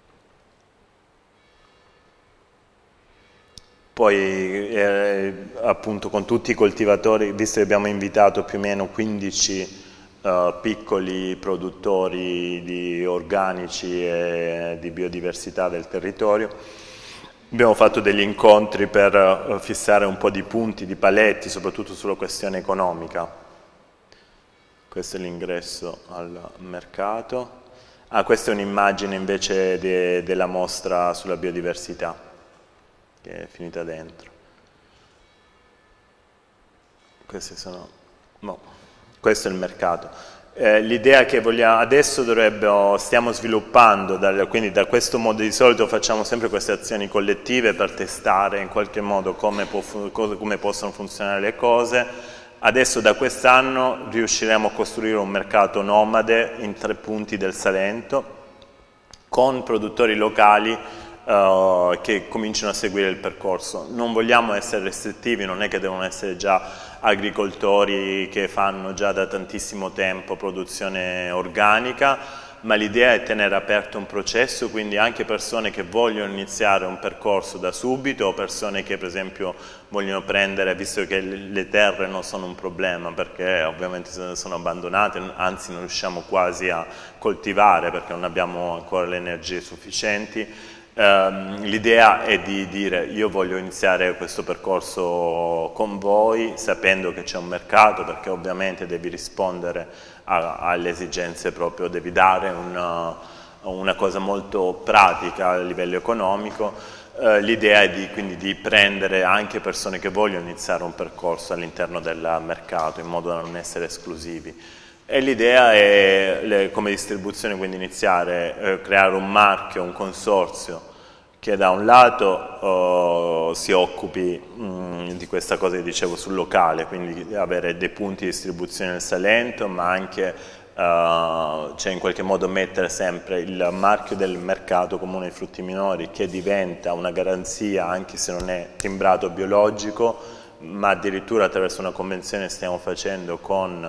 Poi eh, appunto con tutti i coltivatori, visto che abbiamo invitato più o meno quindici eh, piccoli produttori di organici e di biodiversità del territorio, abbiamo fatto degli incontri per eh, fissare un po' di punti, di paletti, soprattutto sulla questione economica. Questo è l'ingresso al mercato. Ah, questa è un'immagine invece de, della mostra sulla biodiversità, che è finita dentro. Questi sono, no, questo è il mercato. Eh, l'idea che vogliamo, adesso dovrebbero, stiamo sviluppando, dal, quindi da questo modo, di solito facciamo sempre queste azioni collettive per testare in qualche modo come, può, come possono funzionare le cose. Adesso da quest'anno riusciremo a costruire un mercato nomade in tre punti del Salento con produttori locali Uh, che cominciano a seguire il percorso. Non vogliamo essere restrittivi, non è che devono essere già agricoltori che fanno già da tantissimo tempo produzione organica, ma l'idea è tenere aperto un processo, quindi anche persone che vogliono iniziare un percorso da subito, o persone che per esempio vogliono prendere, visto che le terre non sono un problema perché ovviamente sono abbandonate, anzi non riusciamo quasi a coltivare perché non abbiamo ancora le energie sufficienti. Um, l'idea è di dire: io voglio iniziare questo percorso con voi sapendo che c'è un mercato, perché ovviamente devi rispondere a, alle esigenze proprio, devi dare una, una cosa molto pratica a livello economico. Uh, l'idea è di, quindi di prendere anche persone che vogliono iniziare un percorso all'interno del mercato in modo da non essere esclusivi. E l'idea è, le, come distribuzione, quindi iniziare a eh, creare un marchio, un consorzio che da un lato oh, si occupi mh, di questa cosa che dicevo sul locale, quindi avere dei punti di distribuzione nel Salento, ma anche uh, cioè in qualche modo mettere sempre il marchio del mercato comune dei frutti minori, che diventa una garanzia anche se non è timbrato biologico, ma addirittura attraverso una convenzione che stiamo facendo con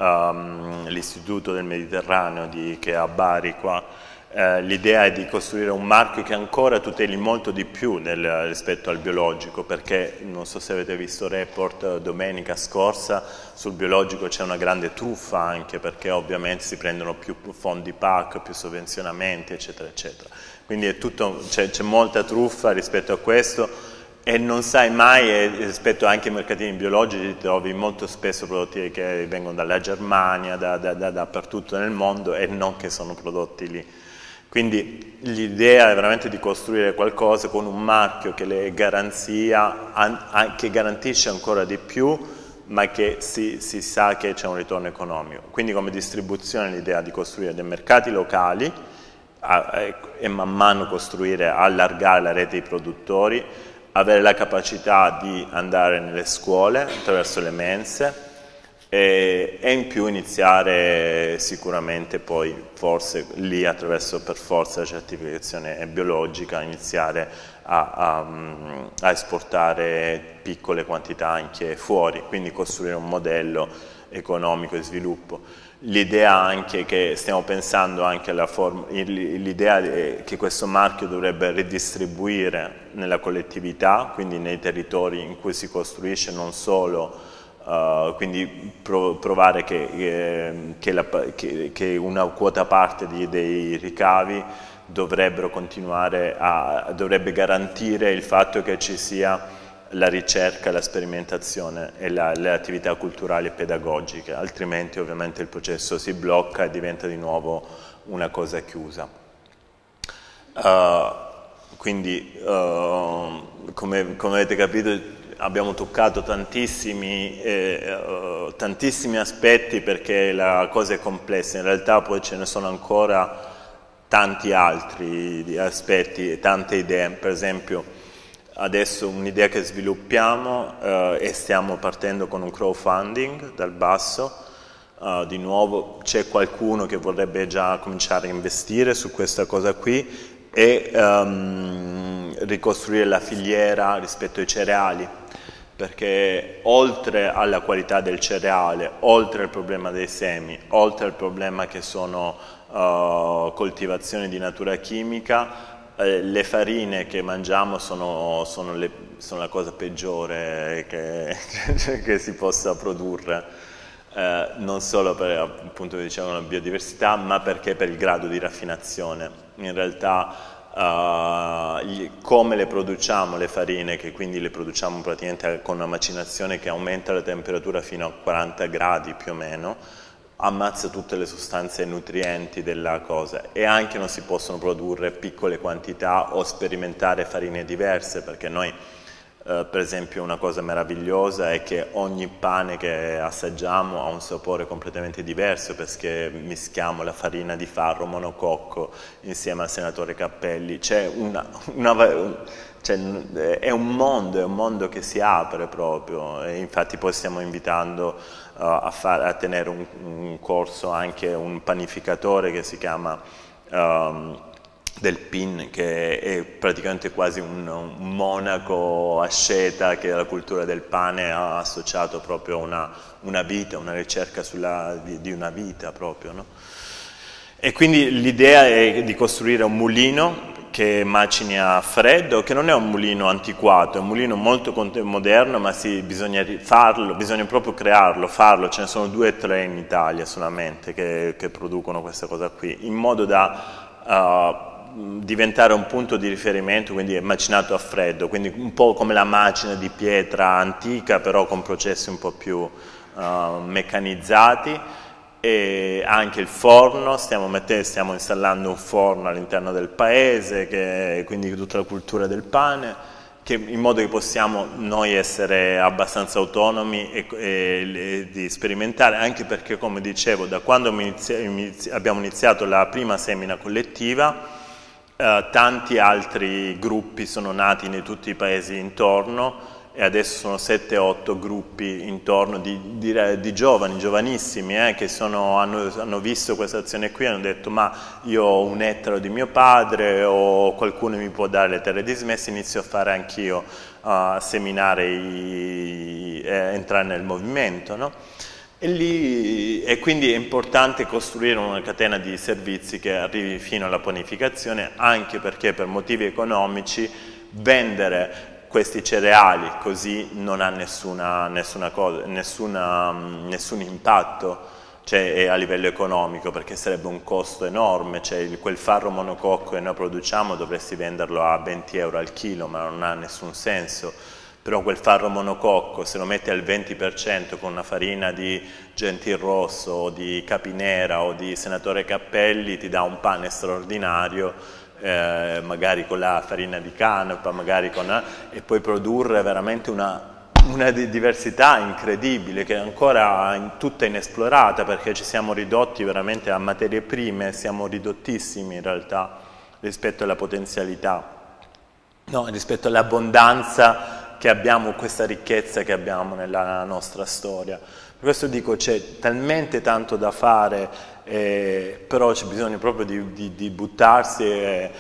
Um, l'Istituto del Mediterraneo di, che è a Bari qua. Eh, l'idea è di costruire un marchio che ancora tuteli molto di più del, rispetto al biologico, perché non so se avete visto il report domenica scorsa, sul biologico c'è una grande truffa, anche perché ovviamente si prendono più fondi P A C, più sovvenzionamenti eccetera eccetera, quindi c'è molta truffa rispetto a questo. E non sai mai, e rispetto anche ai mercatini biologici trovi molto spesso prodotti che vengono dalla Germania, da, da, da, dappertutto nel mondo, e non che sono prodotti lì. Quindi l'idea è veramente di costruire qualcosa con un marchio che le garanzia, an, che garantisce ancora di più, ma che si, si sa che c'è un ritorno economico. Quindi come distribuzione l'idea di costruire dei mercati locali a, e man mano costruire, allargare la rete di produttori, avere la capacità di andare nelle scuole attraverso le mense e, e in più iniziare sicuramente poi forse lì attraverso per forza la certificazione biologica, iniziare a, a, a esportare piccole quantità anche fuori, quindi costruire un modello economico di sviluppo. L'idea anche che stiamo pensando anche alla forma, l'idea è che questo marchio dovrebbe ridistribuire nella collettività, quindi nei territori in cui si costruisce, non solo, uh, quindi pro, provare che, che, che, la, che, che una quota parte di, dei ricavi dovrebbero continuare a, dovrebbe garantire il fatto che ci sia la ricerca, la sperimentazione e la, le attività culturali e pedagogiche, altrimenti ovviamente il processo si blocca e diventa di nuovo una cosa chiusa. Uh, quindi, uh, come, come avete capito, abbiamo toccato tantissimi, eh, uh, tantissimi aspetti perché la cosa è complessa, in realtà poi ce ne sono ancora tanti altri aspetti, tante idee, per esempio adesso un'idea che sviluppiamo eh, e stiamo partendo con un crowdfunding dal basso, uh, di nuovo c'è qualcuno che vorrebbe già cominciare a investire su questa cosa qui e um, ricostruire la filiera rispetto ai cereali, perché oltre alla qualità del cereale, oltre al problema dei semi, oltre al problema che sono uh, coltivazioni di natura chimica, le farine che mangiamo sono, sono, le, sono la cosa peggiore che, che si possa produrre, eh, non solo per appunto diciamo la biodiversità, ma perché per il grado di raffinazione. In realtà uh, gli, come le produciamo le farine, che quindi le produciamo praticamente con una macinazione che aumenta la temperatura fino a quaranta gradi più o meno, ammazza tutte le sostanze nutrienti della cosa, e anche non si possono produrre piccole quantità o sperimentare farine diverse, perché noi eh, per esempio una cosa meravigliosa è che ogni pane che assaggiamo ha un sapore completamente diverso, perché mischiamo la farina di farro monococco insieme al senatore Cappelli. C'è una, una Cioè, è un mondo, è un mondo che si apre proprio, e infatti poi stiamo invitando uh, a, far, a tenere un, un corso anche un panificatore che si chiama um, del P I N, che è praticamente quasi un, un monaco asceta che la cultura del pane ha associato proprio a una, una vita, una ricerca sulla, di, di una vita proprio, no? E quindi l'idea è di costruire un mulino che macini a freddo, che non è un mulino antiquato, è un mulino molto moderno, ma sì, bisogna farlo, bisogna proprio crearlo, farlo. Ce ne sono due o tre in Italia solamente che, che producono questa cosa qui, in modo da uh, diventare un punto di riferimento, quindi è macinato a freddo, quindi un po' come la macina di pietra antica, però con processi un po' più uh, meccanizzati. E anche il forno, stiamo, mettendo, stiamo installando un forno all'interno del paese, che, quindi tutta la cultura del pane, che, in modo che possiamo noi essere abbastanza autonomi e, e, e di sperimentare, anche perché, come dicevo, da quando inizi, inizi, abbiamo iniziato la prima semina collettiva, eh, tanti altri gruppi sono nati in tutti i paesi intorno, e adesso sono sette otto gruppi intorno di, di, di giovani, giovanissimi, eh, che sono, hanno, hanno visto questa azione qui e hanno detto: ma io ho un ettaro di mio padre, o qualcuno mi può dare le terre dismesse, inizio a fare anch'io, a seminare, i, eh, entrare nel movimento, no? E, lì, e quindi è importante costruire una catena di servizi che arrivi fino alla panificazione, anche perché per motivi economici vendere questi cereali così non ha nessuna, nessuna cosa, nessuna, nessun impatto, cioè, a livello economico, perché sarebbe un costo enorme. Cioè, quel farro monococco che noi produciamo dovresti venderlo a venti euro al chilo, ma non ha nessun senso. Però quel farro monococco, se lo metti al venti per cento con una farina di Gentilrosso o di Capinera o di Senatore Cappelli, ti dà un pane straordinario. Eh, magari con la farina di canapa, magari con, eh, e puoi produrre veramente una, una diversità incredibile, che è ancora in, tutta inesplorata, perché ci siamo ridotti veramente a materie prime, siamo ridottissimi in realtà rispetto alla potenzialità, no, rispetto all'abbondanza che abbiamo, questa ricchezza che abbiamo nella nostra storia. Per questo dico, c'è talmente tanto da fare, eh, però c'è bisogno proprio di, di, di buttarsi e,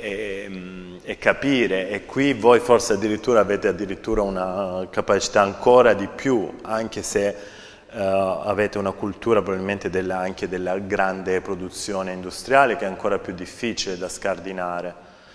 e, e capire, e qui voi forse addirittura avete addirittura una capacità ancora di più, anche se uh, avete una cultura probabilmente della, anche della grande produzione industriale, che è ancora più difficile da scardinare.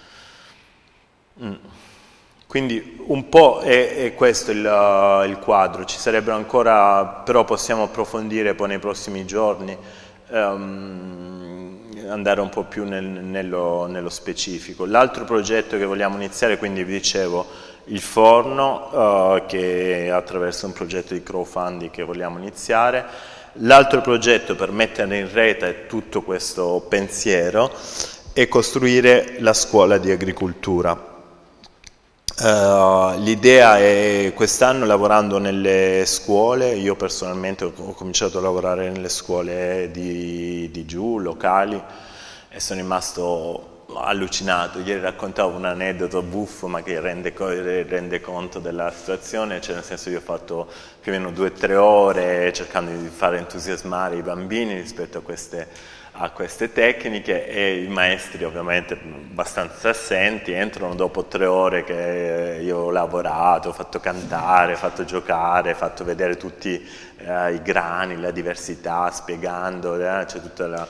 Mm. Quindi un po' è, è questo il, uh, il quadro, ci sarebbero ancora, però possiamo approfondire poi nei prossimi giorni um, andare un po' più nel, nello, nello specifico. L'altro progetto che vogliamo iniziare, quindi vi dicevo, il forno, uh, che attraverso un progetto di crowdfunding che vogliamo iniziare. L'altro progetto per mettere in rete tutto questo pensiero è costruire la scuola di agricoltura. Uh, l'idea è, quest'anno lavorando nelle scuole, io personalmente ho, ho cominciato a lavorare nelle scuole di, di giù, locali, e sono rimasto allucinato. Ieri raccontavo un aneddoto buffo ma che rende, rende conto della situazione, cioè nel senso io ho fatto più o meno due o tre ore cercando di fare entusiasmare i bambini rispetto a queste a queste tecniche, e i maestri ovviamente abbastanza assenti entrano dopo tre ore che io ho lavorato, ho fatto cantare, ho fatto giocare, ho fatto vedere tutti eh, i grani, la diversità, spiegando, eh, c'è tutta la...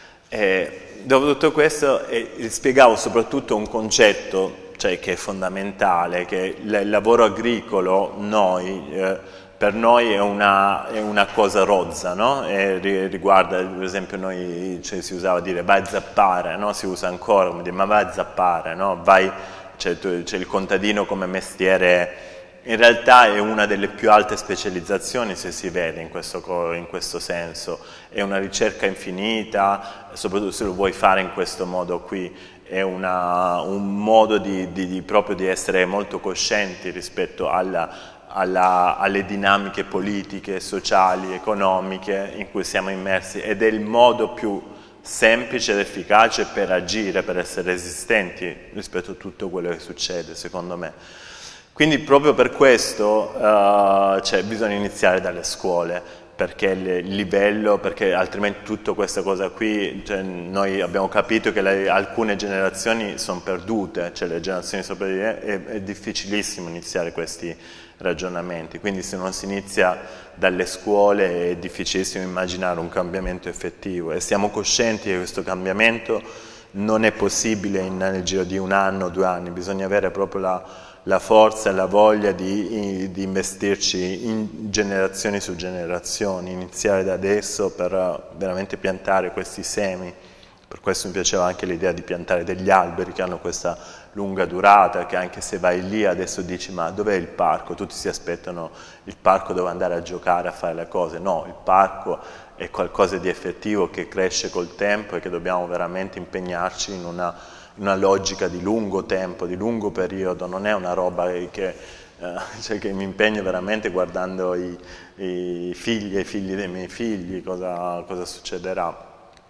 E dopo tutto questo eh, spiegavo soprattutto un concetto, cioè, che è fondamentale, che il lavoro agricolo noi... Eh, per noi è una, è una cosa rozza, no? E riguarda, per esempio, noi cioè, si usava dire vai a zappare, no? Si usa ancora, come dire, ma vai a zappare, no? Vai, c'è cioè, il contadino come mestiere, in realtà è una delle più alte specializzazioni, se si vede in questo, in questo senso, è una ricerca infinita, soprattutto se lo vuoi fare in questo modo qui, è una, un modo di, di, di proprio di essere molto coscienti rispetto alla Alla, alle dinamiche politiche, sociali, economiche in cui siamo immersi, ed è il modo più semplice ed efficace per agire, per essere resistenti rispetto a tutto quello che succede, secondo me. Quindi proprio per questo uh, cioè, bisogna iniziare dalle scuole, perché il livello, perché altrimenti tutta questa cosa qui, cioè, noi abbiamo capito che le, alcune generazioni sono perdute, cioè le generazioni sopra di me, è, è difficilissimo iniziare questi ragionamenti, quindi se non si inizia dalle scuole è difficilissimo immaginare un cambiamento effettivo, e siamo coscienti che questo cambiamento non è possibile in, nel giro di un anno o due anni, bisogna avere proprio la, la forza e la voglia di, di investirci in generazioni su generazioni, iniziare da adesso per veramente piantare questi semi. Per questo mi piaceva anche l'idea di piantare degli alberi che hanno questa lunga durata, che anche se vai lì adesso dici ma dov'è il parco? Tutti si aspettano il parco dove andare a giocare, a fare le cose. No, il parco è qualcosa di effettivo che cresce col tempo e che dobbiamo veramente impegnarci in una, in una logica di lungo tempo, di lungo periodo. Non è una roba che, eh, cioè che mi impegno veramente guardando i, i figli e i figli dei miei figli, cosa, cosa succederà.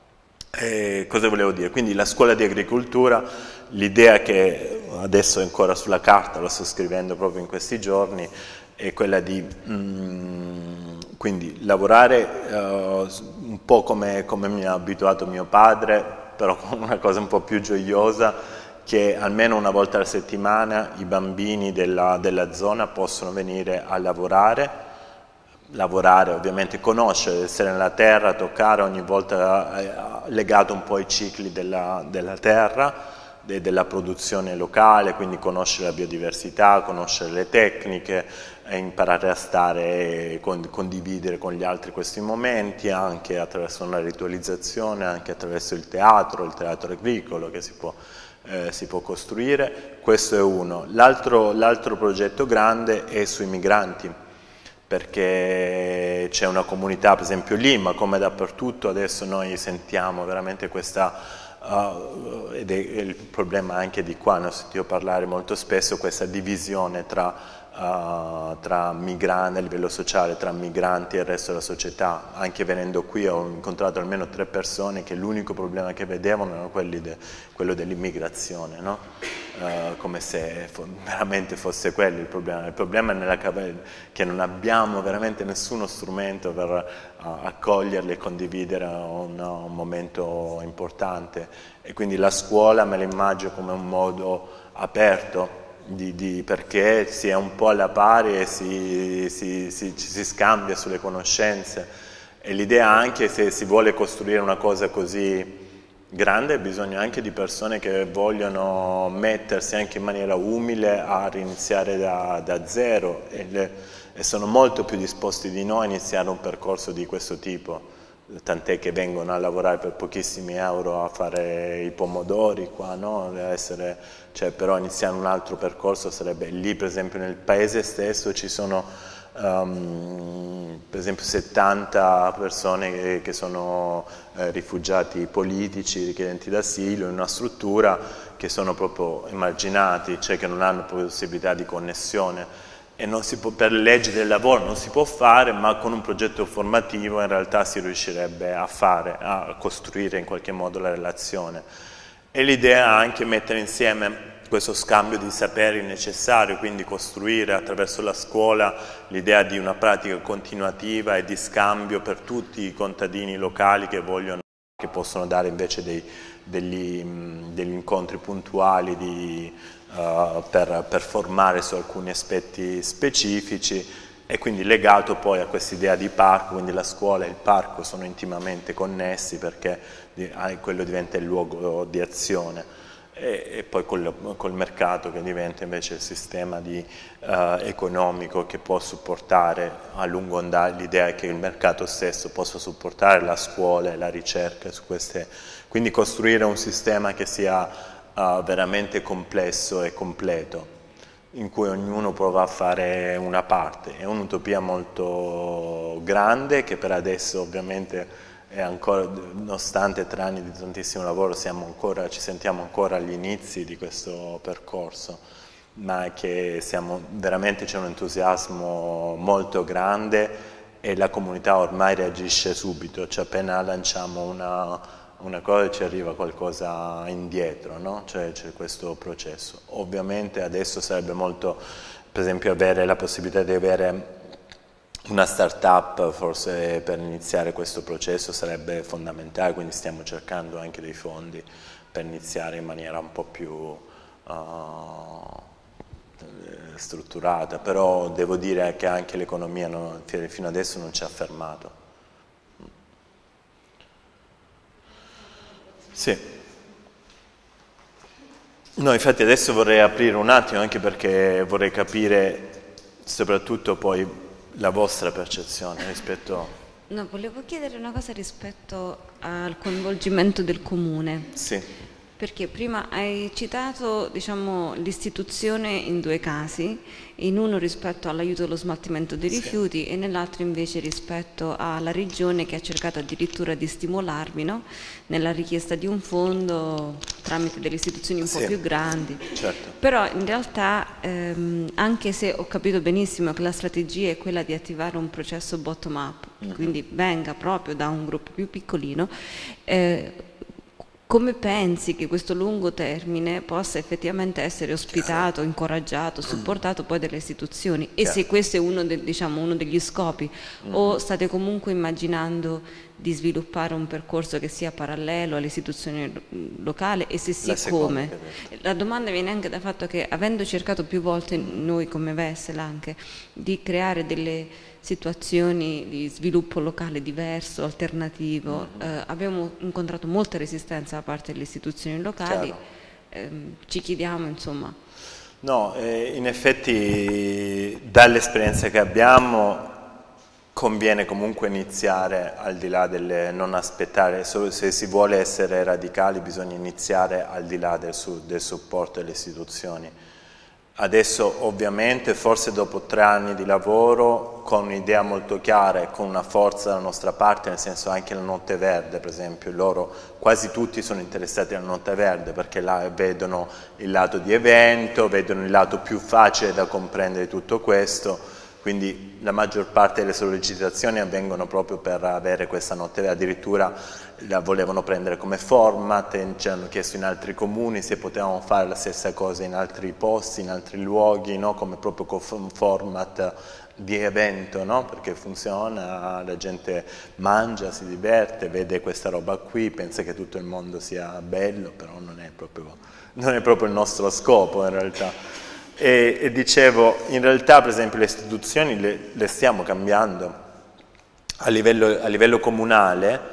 Eh, cosa volevo dire? Quindi la scuola di agricoltura, l'idea che adesso è ancora sulla carta, la sto scrivendo proprio in questi giorni, è quella di mm, quindi lavorare uh, un po' come, come mi ha abituato mio padre, però con una cosa un po' più gioiosa, che almeno una volta alla settimana i bambini della, della zona possono venire a lavorare, lavorare ovviamente, conoscere, essere nella terra, toccare ogni volta legato un po' ai cicli della, della terra, de, della produzione locale, quindi conoscere la biodiversità, conoscere le tecniche, e imparare a stare e con, condividere con gli altri questi momenti, anche attraverso una ritualizzazione, anche attraverso il teatro, il teatro agricolo che si può, eh, si può costruire. Questo è uno. L'altro, l'altro progetto grande è sui migranti, perché c'è una comunità, per esempio lì, ma come dappertutto adesso noi sentiamo veramente questa, uh, ed è il problema anche di qua, ne ho sentito parlare molto spesso, questa divisione tra, uh, tra migranti a livello sociale, tra migranti e il resto della società. Anche venendo qui ho incontrato almeno tre persone che l'unico problema che vedevano era quelli de, quello dell'immigrazione, no? Uh, come se fo veramente fosse quello il problema. Il problema è nella che non abbiamo veramente nessuno strumento per uh, accoglierli e condividere un, un momento importante, e quindi la scuola me la immagino come un modo aperto di, di, perché si è un po' alla pari e si, si, si, ci si scambia sulle conoscenze, e l'idea anche se si vuole costruire una cosa così grande, bisogna anche di persone che vogliono mettersi anche in maniera umile a riniziare da, da zero, e, le, e sono molto più disposti di noi a iniziare un percorso di questo tipo, tant'è che vengono a lavorare per pochissimi euro a fare i pomodori qua, no? Deve essere, cioè, però iniziare un altro percorso sarebbe lì, per esempio nel paese stesso ci sono um, per esempio settanta persone che, che sono eh, rifugiati politici, richiedenti d'asilo in una struttura che sono proprio emarginati, cioè che non hanno possibilità di connessione. E non si può, per le leggi del lavoro non si può fare, ma con un progetto formativo in realtà si riuscirebbe a fare, a costruire in qualche modo la relazione. E l'idea è anche mettere insieme questo scambio di saperi necessario, quindi costruire attraverso la scuola l'idea di una pratica continuativa e di scambio per tutti i contadini locali che vogliono, che possono dare invece dei, degli, degli incontri puntuali di Uh, per, per formare su alcuni aspetti specifici, e quindi legato poi a questa idea di parco, quindi la scuola e il parco sono intimamente connessi perché di, ah, quello diventa il luogo di azione, e, e poi col, col mercato che diventa invece il sistema di, uh, economico che può supportare a lungo andare. L'idea è che il mercato stesso possa supportare la scuola e la ricerca su queste, quindi costruire un sistema che sia Uh, veramente complesso e completo, in cui ognuno prova a fare una parte. È un'utopia molto grande che per adesso ovviamente è ancora, nonostante tre anni di tantissimo lavoro, siamo ancora, ci sentiamo ancora agli inizi di questo percorso, ma che siamo, veramente c'è un entusiasmo molto grande e la comunità ormai reagisce subito, cioè appena lanciamo una una cosa ci arriva qualcosa indietro, no? Cioè c'è questo processo. Ovviamente adesso sarebbe molto, per esempio, avere la possibilità di avere una start-up forse per iniziare questo processo sarebbe fondamentale, quindi stiamo cercando anche dei fondi per iniziare in maniera un po' più uh, strutturata, però devo dire che anche l'economia no, fino adesso non ci ha fermato. Sì. No, infatti adesso vorrei aprire un attimo, anche perché vorrei capire soprattutto poi la vostra percezione rispetto... No, volevo chiedere una cosa rispetto al coinvolgimento del comune. Sì. Perché prima hai citato, diciamo, l'istituzione in due casi, in uno rispetto all'aiuto allo smaltimento dei rifiuti, sì, e nell'altro invece rispetto alla regione che ha cercato addirittura di stimolarvi, no? Nella richiesta di un fondo tramite delle istituzioni un sì, po' più grandi. Certo. Però in realtà, ehm, anche se ho capito benissimo che la strategia è quella di attivare un processo bottom-up, mm-hmm, quindi venga proprio da un gruppo più piccolino, eh, come pensi che questo lungo termine possa effettivamente essere ospitato, chiaro, incoraggiato, supportato poi dalle istituzioni? Chiaro. E se questo è uno, de, diciamo, uno degli scopi, mm-hmm, o state comunque immaginando di sviluppare un percorso che sia parallelo alle istituzioni locali, e se sì, la come? La domanda viene anche dal fatto che, avendo cercato più volte noi come Vessel anche di creare delle situazioni di sviluppo locale diverso, alternativo, mm-hmm, eh, abbiamo incontrato molta resistenza da parte delle istituzioni locali, eh, ci chiediamo insomma. No, eh, in effetti dall'esperienza che abbiamo conviene comunque iniziare al di là delle, non aspettare, se si vuole essere radicali bisogna iniziare al di là del, su, del supporto delle istituzioni. Adesso ovviamente, forse dopo tre anni di lavoro, con un'idea molto chiara e con una forza dalla nostra parte, nel senso anche la Notte Verde per esempio, loro quasi tutti sono interessati alla Notte Verde perché là vedono il lato di evento, vedono il lato più facile da comprendere di tutto questo, quindi la maggior parte delle sollecitazioni avvengono proprio per avere questa Notte Verde, addirittura la volevano prendere come format, ci hanno chiesto in altri comuni se potevamo fare la stessa cosa in altri posti, in altri luoghi, no? Come proprio con format di evento, no? Perché funziona, la gente mangia, si diverte, vede questa roba qui, pensa che tutto il mondo sia bello, però non è proprio, non è proprio il nostro scopo in realtà. E, e dicevo, in realtà per esempio le istituzioni le, le stiamo cambiando a livello, a livello comunale.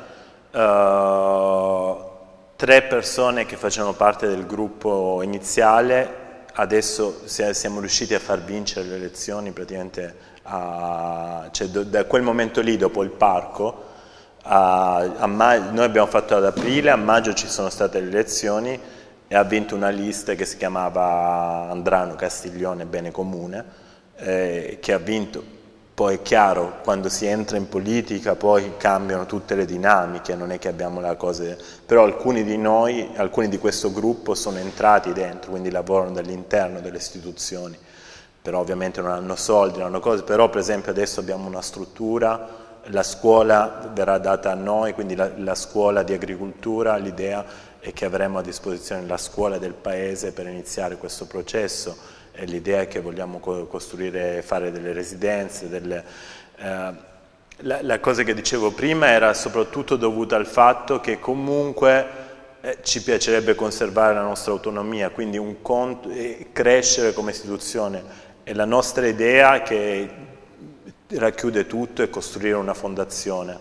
Uh, tre persone che facevano parte del gruppo iniziale, adesso siamo riusciti a far vincere le elezioni praticamente a, cioè, da quel momento lì, dopo il parco, a, a noi abbiamo fatto ad aprile, a maggio ci sono state le elezioni e ha vinto una lista che si chiamava Andrano Castiglione Bene Comune, eh, che ha vinto. Poi è chiaro, quando si entra in politica poi cambiano tutte le dinamiche, non è che abbiamo la cosa, però alcuni di noi, alcuni di questo gruppo sono entrati dentro, quindi lavorano dall'interno delle istituzioni, però ovviamente non hanno soldi, non hanno cose, però per esempio adesso abbiamo una struttura, la scuola verrà data a noi, quindi la, la scuola di agricoltura, l'idea è che avremo a disposizione la scuola del paese per iniziare questo processo. E l'idea è che vogliamo costruire, fare delle residenze, delle, eh, la, la cosa che dicevo prima era soprattutto dovuta al fatto che comunque eh, ci piacerebbe conservare la nostra autonomia, quindi un conto, eh, crescere come istituzione. E la nostra idea che racchiude tutto è costruire una fondazione,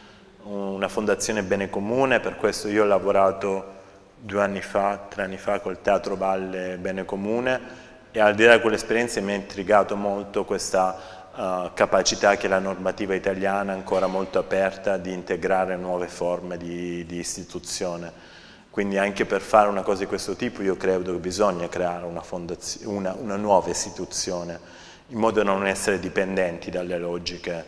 una fondazione bene comune, per questo io ho lavorato due anni fa, tre anni fa col Teatro Valle Bene Comune, e al di là di quell'esperienza mi ha intrigato molto questa uh, capacità che la normativa italiana è ancora molto aperta di integrare nuove forme di, di istituzione. Quindi anche per fare una cosa di questo tipo io credo che bisogna creare una, una, una nuova istituzione, in modo da non essere dipendenti dalle logiche,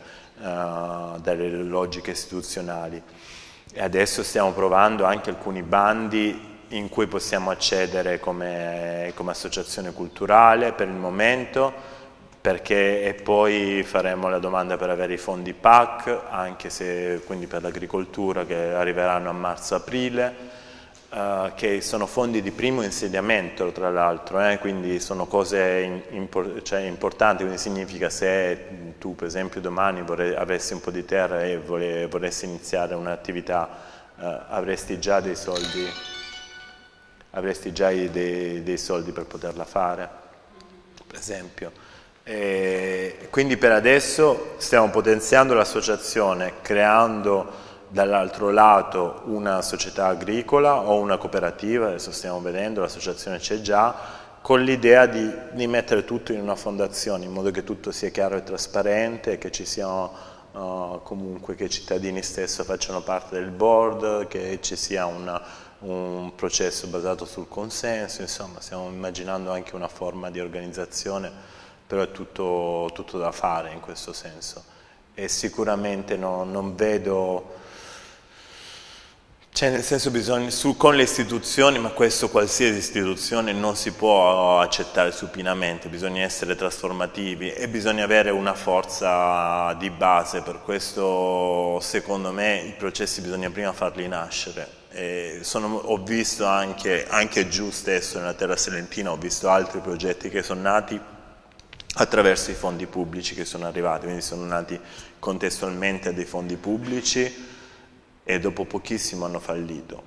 uh, dalle logiche istituzionali. E adesso stiamo provando anche alcuni bandi in cui possiamo accedere come, come associazione culturale per il momento, perché e poi faremo la domanda per avere i fondi P A C, anche se quindi per l'agricoltura, che arriveranno a marzo-aprile, eh, che sono fondi di primo insediamento tra l'altro, eh, quindi sono cose in, impor cioè importanti, quindi significa se tu per esempio domani vorrei, avessi un po' di terra e vorrei, vorresti iniziare un'attività, eh, avresti già dei soldi. avresti già dei, dei soldi per poterla fare, per esempio. E quindi per adesso stiamo potenziando l'associazione, creando dall'altro lato una società agricola o una cooperativa, adesso stiamo vedendo, l'associazione c'è già, con l'idea di, di mettere tutto in una fondazione, in modo che tutto sia chiaro e trasparente, che ci siano uh, comunque che i cittadini stessi facciano parte del board, che ci sia una un processo basato sul consenso, insomma stiamo immaginando anche una forma di organizzazione, però è tutto, tutto da fare in questo senso e sicuramente no, non vedo, cioè nel senso bisogna, su, con le istituzioni, ma questo qualsiasi istituzione non si può accettare supinamente, bisogna essere trasformativi e bisogna avere una forza di base, per questo secondo me i processi bisogna prima farli nascere. E sono, ho visto anche, anche giù stesso nella terra salentina, ho visto altri progetti che sono nati attraverso i fondi pubblici che sono arrivati, quindi sono nati contestualmente a dei fondi pubblici e dopo pochissimo hanno fallito.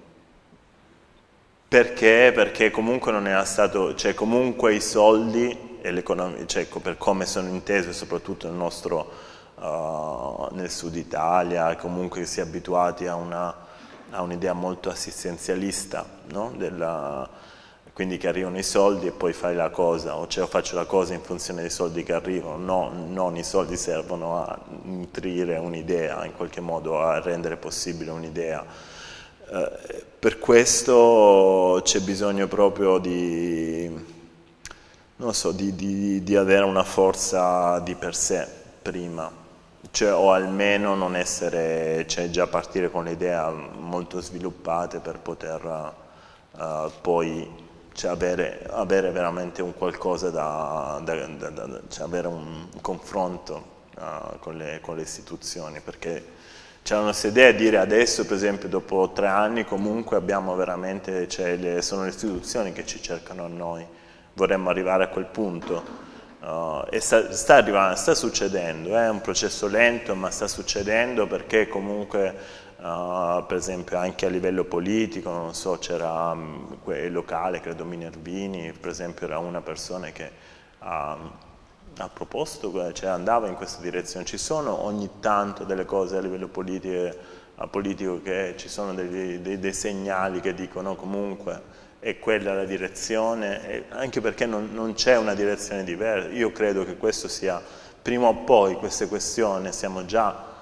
Perché? Perché comunque non era stato, cioè comunque i soldi e l'economia, cioè per come sono intese soprattutto nel nostro, uh, nel sud Italia, comunque si è abituati a una ha un'idea molto assistenzialista, no? Della, quindi che arrivano i soldi e poi fai la cosa, o cioè faccio la cosa in funzione dei soldi che arrivano, no, non i soldi servono a nutrire un'idea, in qualche modo a rendere possibile un'idea. Eh, per questo c'è bisogno proprio di, non so, di, di, di avere una forza di per sé prima. Cioè, o almeno non essere, cioè già partire con le idee molto sviluppate per poter uh, poi cioè, avere, avere veramente un qualcosa da, da, da, da cioè avere un confronto uh, con, le, con le istituzioni, perché c'è la nostra idea di dire adesso per esempio dopo tre anni comunque abbiamo veramente, cioè, le, sono le istituzioni che ci cercano a noi, vorremmo arrivare a quel punto. Uh, e sta, sta arrivando, sta succedendo, è un processo lento ma sta succedendo perché comunque uh, per esempio anche a livello politico, non so, c'era um, quel locale, credo Minervini, per esempio era una persona che ha, ha proposto, cioè andava in questa direzione, ci sono ogni tanto delle cose a livello politico, a politico che ci sono dei, dei, dei segnali che dicono comunque è quella la direzione, anche perché non, non c'è una direzione diversa. Io credo che questo sia, prima o poi queste questioni, siamo già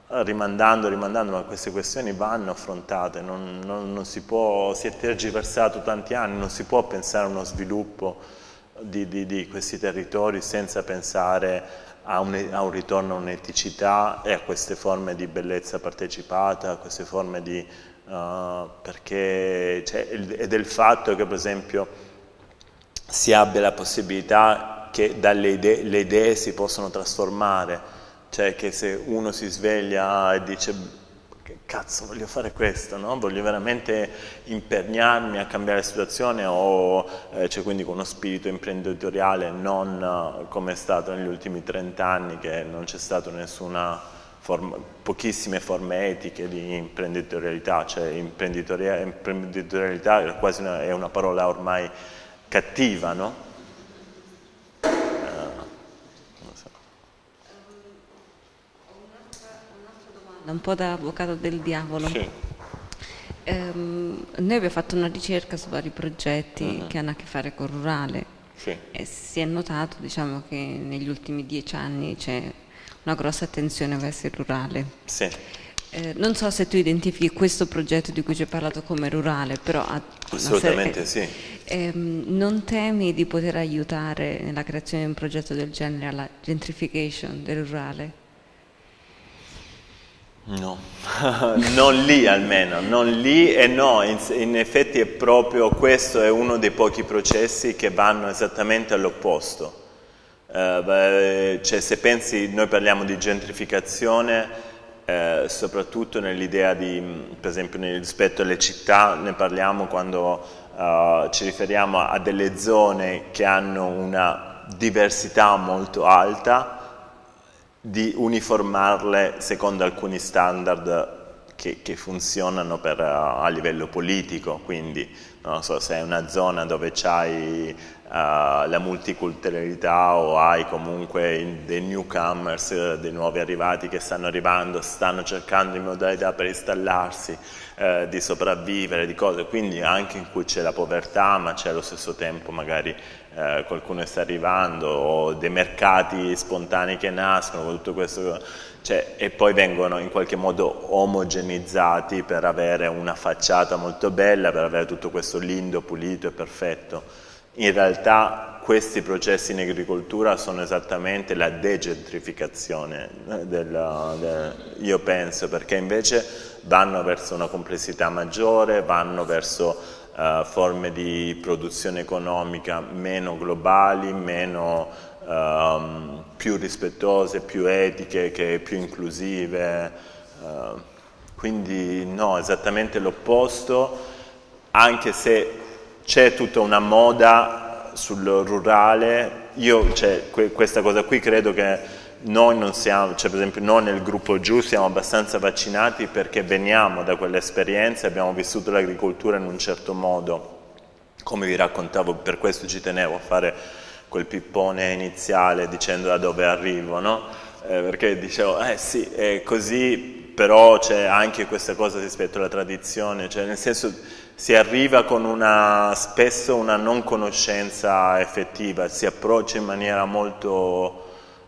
rimandando, rimandando, ma queste questioni vanno affrontate, non, non, non si può, si è tergiversato tanti anni, non si può pensare a uno sviluppo di, di, di questi territori senza pensare a un, a un ritorno a un'eticità e a queste forme di bellezza partecipata, a queste forme di... Uh, perché, cioè, ed è il fatto che per esempio si abbia la possibilità che dalle idee, le idee si possono trasformare. Cioè che se uno si sveglia e dice che cazzo voglio fare questo, no? Voglio veramente impegnarmi a cambiare la situazione o eh, cioè quindi con uno spirito imprenditoriale non uh, come è stato negli ultimi trent'anni che non c'è stata nessuna forma, pochissime forme etiche di imprenditorialità, cioè imprenditorialità, imprenditorialità è quasi una, è una parola ormai cattiva, no? Un po' da avvocato del diavolo. Sì. Um, noi abbiamo fatto una ricerca su vari progetti uh-huh. che hanno a che fare con rurale sì. e si è notato, diciamo, che negli ultimi dieci anni c'è una grossa attenzione verso il rurale. Sì. Eh, non so se tu identifichi questo progetto di cui ci hai parlato come rurale, però ha assolutamente serie, sì. Eh, non temi di poter aiutare nella creazione di un progetto del genere alla gentrification del rurale? No, non lì almeno, non lì e no, in, in effetti è proprio questo è uno dei pochi processi che vanno esattamente all'opposto. Eh, beh, cioè se pensi, noi parliamo di gentrificazione eh, soprattutto nell'idea di, per esempio rispetto alle città, ne parliamo quando uh, ci riferiamo a delle zone che hanno una diversità molto alta, di uniformarle secondo alcuni standard che, che funzionano per, uh, a livello politico, quindi non so se è una zona dove c'hai uh, la multiculturalità o hai comunque dei newcomers, dei nuovi arrivati che stanno arrivando, stanno cercando in modalità per installarsi, uh, di sopravvivere, di cose, quindi anche in cui c'è la povertà ma c'è allo stesso tempo magari Eh, qualcuno sta arrivando o dei mercati spontanei che nascono, tutto questo, cioè, e poi vengono in qualche modo omogenizzati per avere una facciata molto bella, per avere tutto questo lindo, pulito e perfetto. In realtà questi processi in agricoltura sono esattamente la degentrificazione del, del, io penso, perché invece vanno verso una complessità maggiore, vanno verso Uh, forme di produzione economica meno globali, meno, um, più rispettose, più etiche, che più inclusive. Uh, quindi no, esattamente l'opposto, anche se c'è tutta una moda sul rurale. Io, cioè, que- questa cosa qui credo che noi non siamo, cioè per esempio noi nel gruppo Giù siamo abbastanza vaccinati perché veniamo da quell'esperienza, abbiamo vissuto l'agricoltura in un certo modo, come vi raccontavo, per questo ci tenevo a fare quel pippone iniziale dicendo da dove arrivo, no? Eh, perché dicevo, eh sì, è così, però c'è anche questa cosa rispetto alla tradizione, cioè nel senso si arriva con una, spesso una non conoscenza effettiva, si approccia in maniera molto...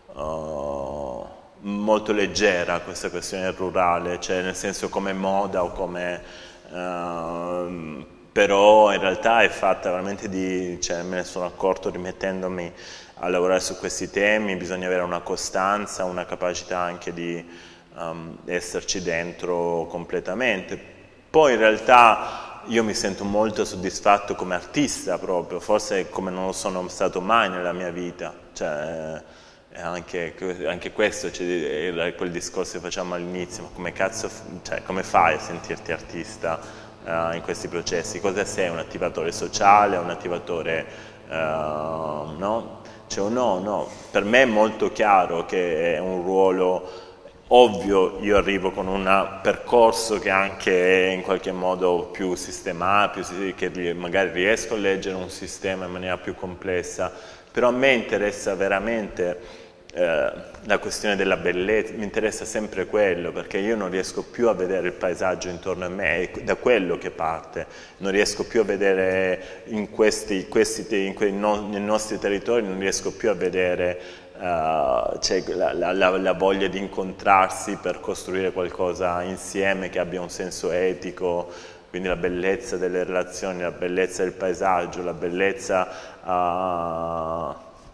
Uh, molto leggera a questa questione rurale, cioè nel senso come moda o come uh, però in realtà è fatta veramente di, cioè me ne sono accorto rimettendomi a lavorare su questi temi, bisogna avere una costanza, una capacità anche di um, esserci dentro completamente. Poi in realtà io mi sento molto soddisfatto come artista proprio, forse come non lo sono stato mai nella mia vita, cioè Anche, anche questo, cioè, quel discorso che facciamo all'inizio, ma come cazzo, cioè, come fai a sentirti artista uh, in questi processi? Cosa sei? Un attivatore sociale, un attivatore, uh, no? Cioè, no, no, per me è molto chiaro che è un ruolo ovvio, io arrivo con un percorso che anche è in qualche modo più sistemato, più, che magari riesco a leggere un sistema in maniera più complessa, però a me interessa veramente eh, la questione della bellezza, mi interessa sempre quello, perché io non riesco più a vedere il paesaggio intorno a me, è da quello che parte, non riesco più a vedere in questi, questi in quei no, nei nostri territori, non riesco più a vedere uh, c'è la, la, la voglia di incontrarsi per costruire qualcosa insieme che abbia un senso etico, quindi la bellezza delle relazioni, la bellezza del paesaggio, la bellezza uh,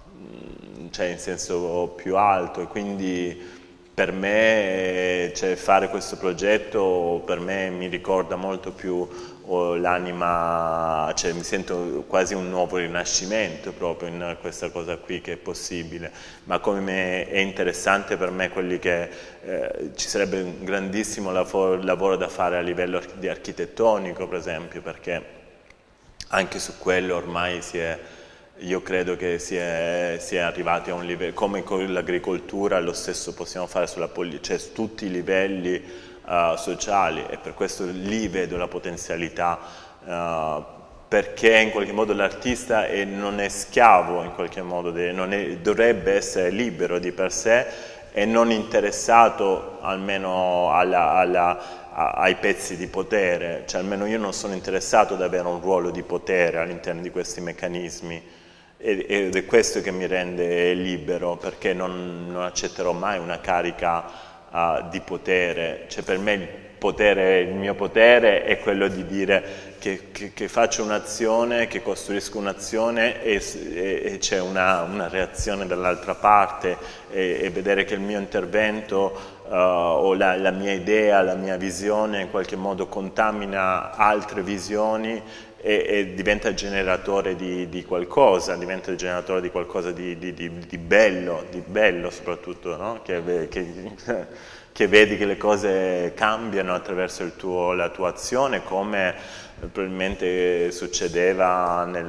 cioè in senso più alto, e quindi per me, cioè, fare questo progetto per me mi ricorda molto più oh, l'anima, cioè mi sento quasi un nuovo rinascimento proprio in questa cosa qui che è possibile, ma come è interessante per me quelli che eh, ci sarebbe un grandissimo lavoro, lavoro da fare a livello di architettonico, per esempio, perché anche su quello ormai si è io credo che si è, si è arrivati a un livello, come con l'agricoltura, lo stesso possiamo fare sulla politica, cioè su tutti i livelli uh, sociali, e per questo lì vedo la potenzialità, uh, perché in qualche modo l'artista è, non è schiavo, in qualche modo, de, non è, dovrebbe essere libero di per sé e non interessato almeno alla, alla, a, ai pezzi di potere, cioè almeno io non sono interessato ad avere un ruolo di potere all'interno di questi meccanismi. Ed è questo che mi rende libero, perché non, non accetterò mai una carica uh, di potere. Cioè, per me il potere, il mio potere è quello di dire che, che, che faccio un'azione, che costruisco un'azione e, e, e c'è una, una reazione dall'altra parte, e, e vedere che il mio intervento uh, o la, la mia idea, la mia visione in qualche modo contamina altre visioni e, e diventa generatore di, di qualcosa, diventa generatore di qualcosa di, di, di, di bello, di bello soprattutto, no? che, che, che vedi che le cose cambiano attraverso il tuo, la tua azione, come probabilmente succedeva nel,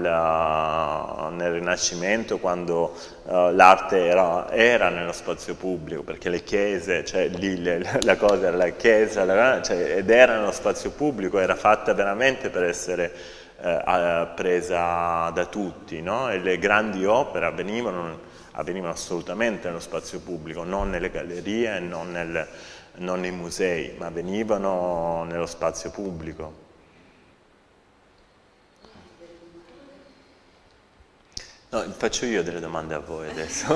nel Rinascimento, quando uh, l'arte era, era nello spazio pubblico, perché le chiese, cioè lì le, la cosa era la chiesa, la, cioè, ed era nello spazio pubblico, era fatta veramente per essere eh, presa da tutti, no? E le grandi opere avvenivano, avvenivano assolutamente nello spazio pubblico, non nelle gallerie, non, nel, non nei musei, ma avvenivano nello spazio pubblico. No, faccio io delle domande a voi adesso.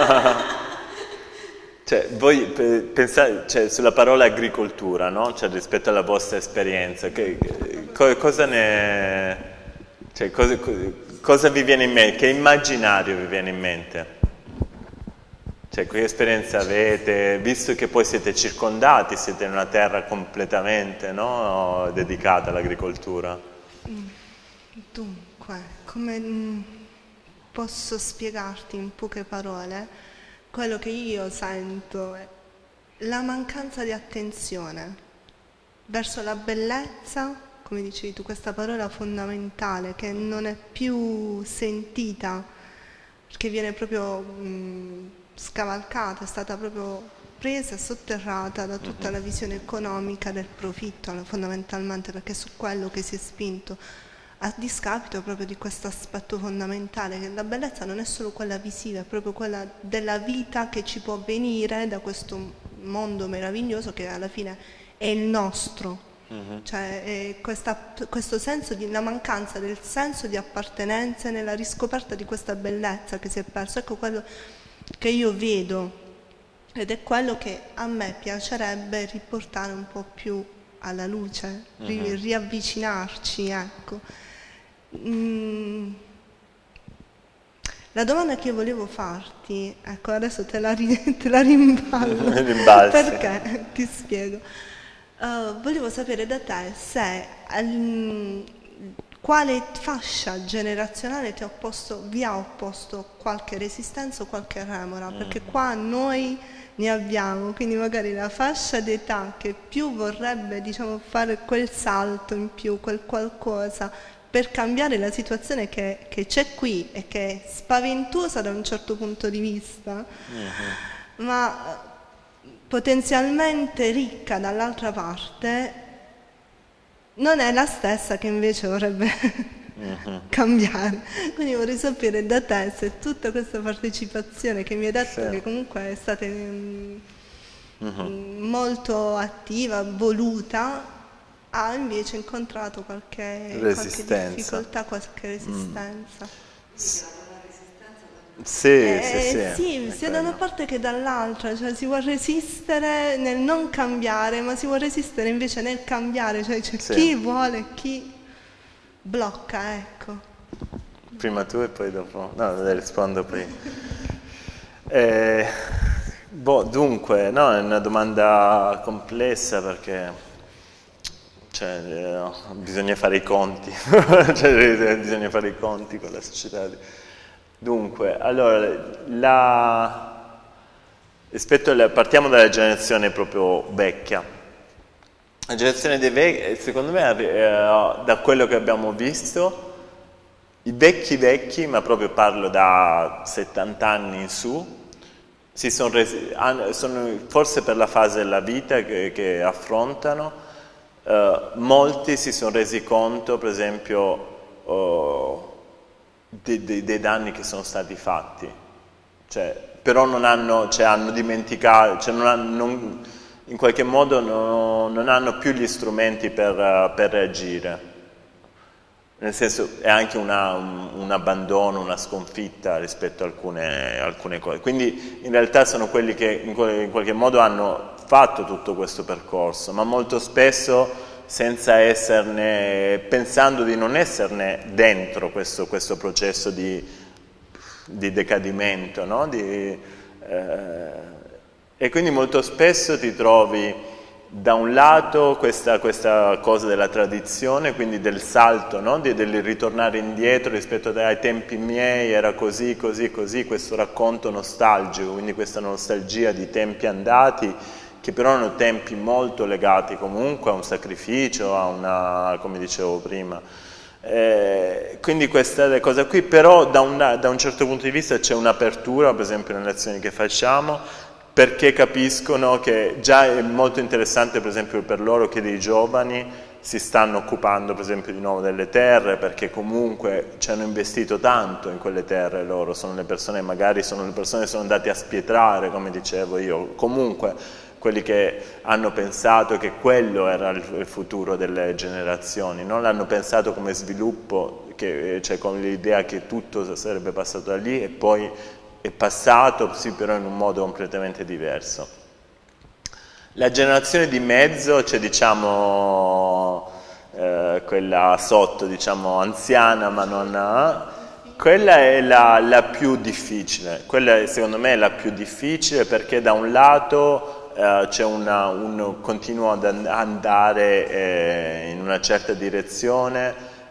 Cioè, voi pensate, cioè, sulla parola agricoltura, no? Cioè, rispetto alla vostra esperienza, che, che, cosa ne... Cioè, cosa, cosa vi viene in mente? Che immaginario vi viene in mente? Cioè, che esperienza avete? Visto che poi siete circondati, siete in una terra completamente, no? Dedicata all'agricoltura. Dunque, come posso spiegarti in poche parole? Quello che io sento è la mancanza di attenzione verso la bellezza, come dicevi tu, questa parola fondamentale che non è più sentita, perché viene proprio mh, scavalcata, è stata proprio presa e sotterrata da tutta la visione economica del profitto, fondamentalmente, perché è su quello che si è spinto, a discapito proprio di questo aspetto fondamentale, che la bellezza non è solo quella visiva, è proprio quella della vita che ci può venire da questo mondo meraviglioso che alla fine è il nostro. Uh-huh. Cioè è questa, questo senso di, la mancanza del senso di appartenenza nella riscoperta di questa bellezza che si è perso. Ecco quello che io vedo, ed è quello che a me piacerebbe riportare un po' più alla luce, ri, uh-huh. riavvicinarci, ecco. Mm. La domanda che io volevo farti, ecco, adesso te la, ri, te la rimballo, perché ti spiego. Uh, volevo sapere da te se um, quale fascia generazionale ti ha opposto, vi ha opposto qualche resistenza o qualche remora, mm. perché qua noi ne abbiamo, quindi magari la fascia d'età che più vorrebbe, diciamo, fare quel salto in più, quel qualcosa per cambiare la situazione che, che c'è qui e che è spaventosa da un certo punto di vista, uh-huh. ma potenzialmente ricca dall'altra parte, non è la stessa che invece vorrebbe uh-huh. cambiare. Quindi vorrei sapere da te se tutta questa partecipazione che mi hai detto, sì. che comunque è stata um, uh-huh. molto attiva, voluta, ha invece incontrato qualche, qualche difficoltà, qualche resistenza. Mm. Sì. La resistenza Sì, Eh, sì, sì. sì, è sia da una quello. parte che dall'altra, cioè si vuole resistere nel non cambiare, ma si vuole resistere invece nel cambiare, cioè c'è Sì. chi vuole, chi blocca, ecco. Prima tu e poi dopo. No, le rispondo prima. Eh, boh, dunque, no, è una domanda complessa perché cioè, eh, bisogna fare i conti, cioè, bisogna fare i conti con la società. Dunque, allora, la... rispetto alla... partiamo dalla generazione proprio vecchia. La generazione dei vecchi, secondo me, eh, da quello che abbiamo visto, i vecchi vecchi, ma proprio parlo da settanta anni in su, si sono resi, sono, forse per la fase della vita che, che affrontano, eh, molti si sono resi conto, per esempio, oh, dei, dei, dei danni che sono stati fatti. Cioè, però non hanno, cioè, hanno dimenticato, cioè non hanno, non, in qualche modo non, non hanno più gli strumenti per, per reagire. Nel senso è anche una, un, un abbandono, una sconfitta rispetto a alcune, alcune cose. Quindi in realtà sono quelli che in, in qualche modo hanno fatto tutto questo percorso, ma molto spesso senza esserne, pensando di non esserne dentro questo, questo processo di, di decadimento, no? Di, eh, e quindi molto spesso ti trovi da un lato questa, questa cosa della tradizione, quindi del salto, no? Di, del ritornare indietro rispetto ai tempi miei, era così, così, così, questo racconto nostalgico, quindi questa nostalgia di tempi andati, che però erano tempi molto legati comunque a un sacrificio, a una, come dicevo prima. Eh, quindi questa cosa qui, però da un, da un certo punto di vista c'è un'apertura, per esempio nelle azioni che facciamo, perché capiscono che già è molto interessante per esempio per loro che dei giovani si stanno occupando per esempio di nuovo delle terre, perché comunque ci hanno investito tanto in quelle terre loro, sono le persone, magari sono le persone che sono andate a spietrare, come dicevo io, comunque quelli che hanno pensato che quello era il futuro delle generazioni, non l'hanno pensato come sviluppo, che, cioè con l'idea che tutto sarebbe passato da lì e poi è passato, sì, però in un modo completamente diverso. La generazione di mezzo, cioè diciamo eh, quella sotto, diciamo anziana, ma non... Quella è la, la più difficile, quella secondo me è la più difficile perché da un lato eh, c'è una, un continuo ad andare eh, in una certa direzione,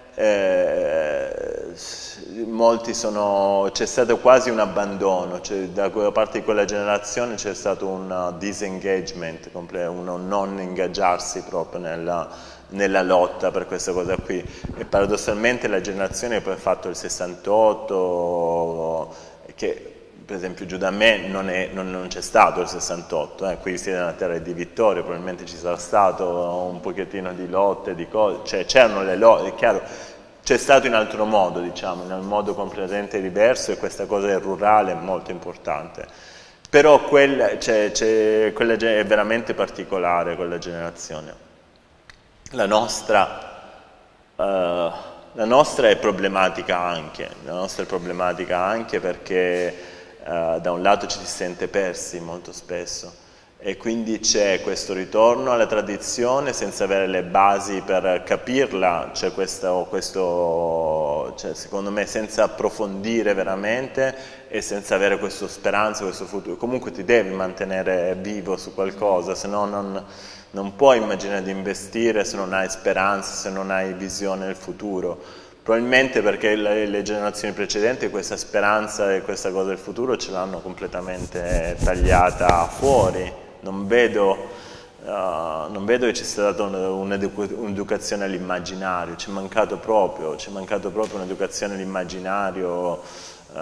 eh, molti sono, c'è stato quasi un abbandono, cioè da quella parte di quella generazione c'è stato un disengagement, un non ingaggiarsi proprio nella, nella lotta per questa cosa qui e paradossalmente la generazione che poi ha fatto il sessantotto, che per esempio giù da me non, è, non, non c'è stato il sessantotto, eh. Qui siete nella terra di vittoria, probabilmente ci sarà stato un pochettino di lotte, di cose, cioè c'erano le lotte, è chiaro, c'è stato in altro modo, diciamo, in un modo completamente diverso e questa cosa del rurale è molto importante. Però quella, c'è, c'è, quella è veramente particolare, quella generazione. La nostra, uh, la nostra è problematica anche, la nostra è problematica anche perché uh, da un lato ci si sente persi molto spesso e quindi c'è questo ritorno alla tradizione senza avere le basi per capirla, c'è questo, questo cioè, secondo me senza approfondire veramente e senza avere questa speranza, questo futuro. Comunque ti devi mantenere vivo su qualcosa, se no non, non puoi immaginare di investire se non hai speranza, se non hai visione del futuro. Probabilmente perché le, le generazioni precedenti questa speranza e questa cosa del futuro ce l'hanno completamente tagliata fuori. Non vedo, uh, non vedo che ci sia stata un'educazione all'immaginario, ci è mancato proprio, ci è mancato proprio un'educazione all'immaginario uh,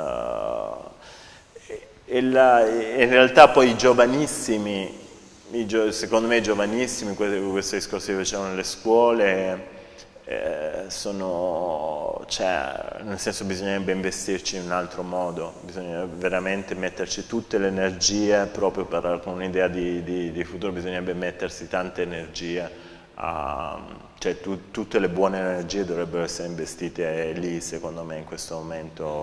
e, la, e in realtà poi i giovanissimi, i gio, secondo me i giovanissimi, questo discorso che facevano nelle scuole, Eh, sono, cioè, nel senso bisognerebbe investirci in un altro modo, bisogna veramente metterci tutte le energie proprio per con un'idea di, di, di futuro, bisognerebbe mettersi tante energie, a, cioè tu, tutte le buone energie dovrebbero essere investite lì secondo me in questo momento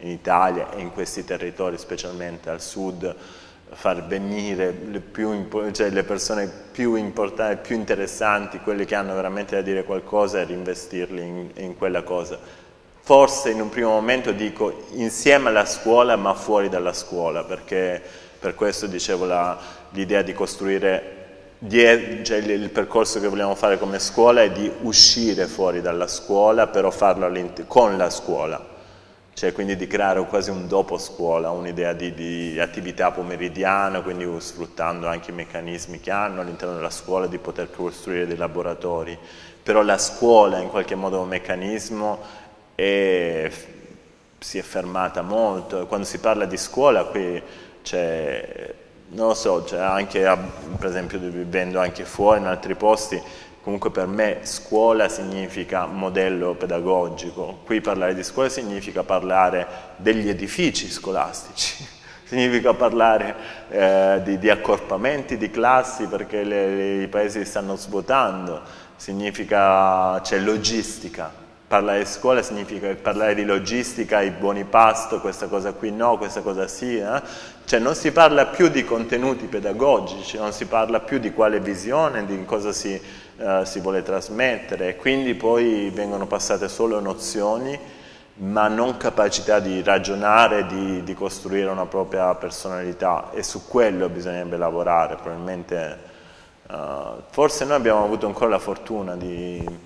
in Italia e in questi territori, specialmente al sud, far venire le, più, cioè le persone più importanti, più interessanti, quelli che hanno veramente da dire qualcosa e reinvestirli in, in quella cosa. Forse in un primo momento dico insieme alla scuola ma fuori dalla scuola, perché per questo dicevo l'idea di costruire, cioè il, il percorso che vogliamo fare come scuola è di uscire fuori dalla scuola, però farlo con la scuola. Cioè quindi di creare quasi un dopo scuola, un'idea di, di attività pomeridiana, quindi sfruttando anche i meccanismi che hanno all'interno della scuola di poter costruire dei laboratori. Però la scuola in qualche modo è un meccanismo e si è fermata molto. Quando si parla di scuola qui c'è, non lo so, c'è anche, per esempio vivendo anche fuori in altri posti, comunque per me scuola significa modello pedagogico. Qui parlare di scuola significa parlare degli edifici scolastici, significa parlare eh, di, di accorpamenti di classi perché le, le, i paesi stanno svuotando, significa, c'è logistica. Parlare di scuola significa parlare di logistica, i buoni pasto, questa cosa qui no, questa cosa sì. Eh? Cioè non si parla più di contenuti pedagogici, non si parla più di quale visione, di cosa si, uh, si vuole trasmettere. E quindi poi vengono passate solo nozioni, ma non capacità di ragionare, di, di costruire una propria personalità. E su quello bisognerebbe lavorare, probabilmente. Uh, forse noi abbiamo avuto ancora la fortuna di...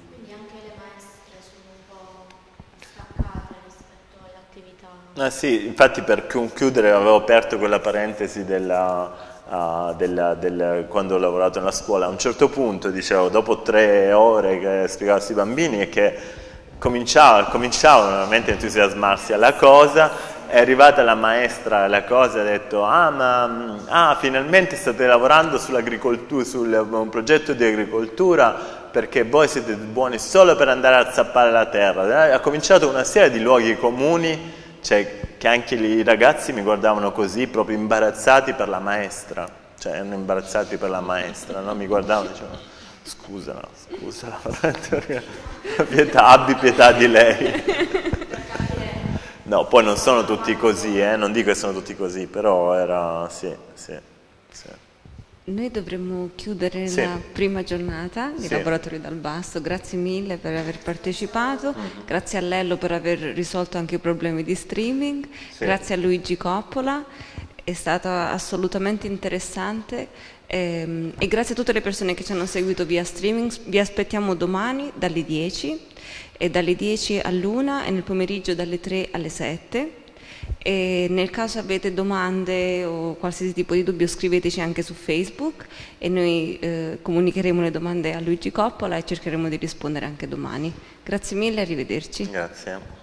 Ah, sì, infatti per chiudere avevo aperto quella parentesi della, uh, della, del, quando ho lavorato nella scuola. A un certo punto, dicevo, dopo tre ore che spiegavo ai bambini e che cominciavano, cominciavano veramente a entusiasmarsi alla cosa, è arrivata la maestra alla cosa e ha detto ah ma ah, finalmente state lavorando sull'agricoltura, su un progetto di agricoltura perché voi siete buoni solo per andare a zappare la terra. Ha cominciato una serie di luoghi comuni, cioè che anche i ragazzi mi guardavano così, proprio imbarazzati per la maestra, cioè erano imbarazzati per la maestra, no? Mi guardavano e dicevano scusala, scusala, pietà, abbi pietà di lei. No, poi non sono tutti così, eh? Non dico che sono tutti così, però era, sì, sì, sì. Noi dovremmo chiudere Sì. la prima giornata di Sì. Laboratori dal Basso. Grazie mille per aver partecipato, Mm-hmm. grazie a Lello per aver risolto anche i problemi di streaming, Sì. grazie a Luigi Coppola, è stato assolutamente interessante ehm, e grazie a tutte le persone che ci hanno seguito via streaming. Vi aspettiamo domani dalle dieci e dalle dieci all'una e nel pomeriggio dalle tre alle sette. E nel caso avete domande o qualsiasi tipo di dubbio scriveteci anche su Facebook e noi eh, comunicheremo le domande a Luigi Coppola e cercheremo di rispondere anche domani. Grazie mille, arrivederci. Grazie.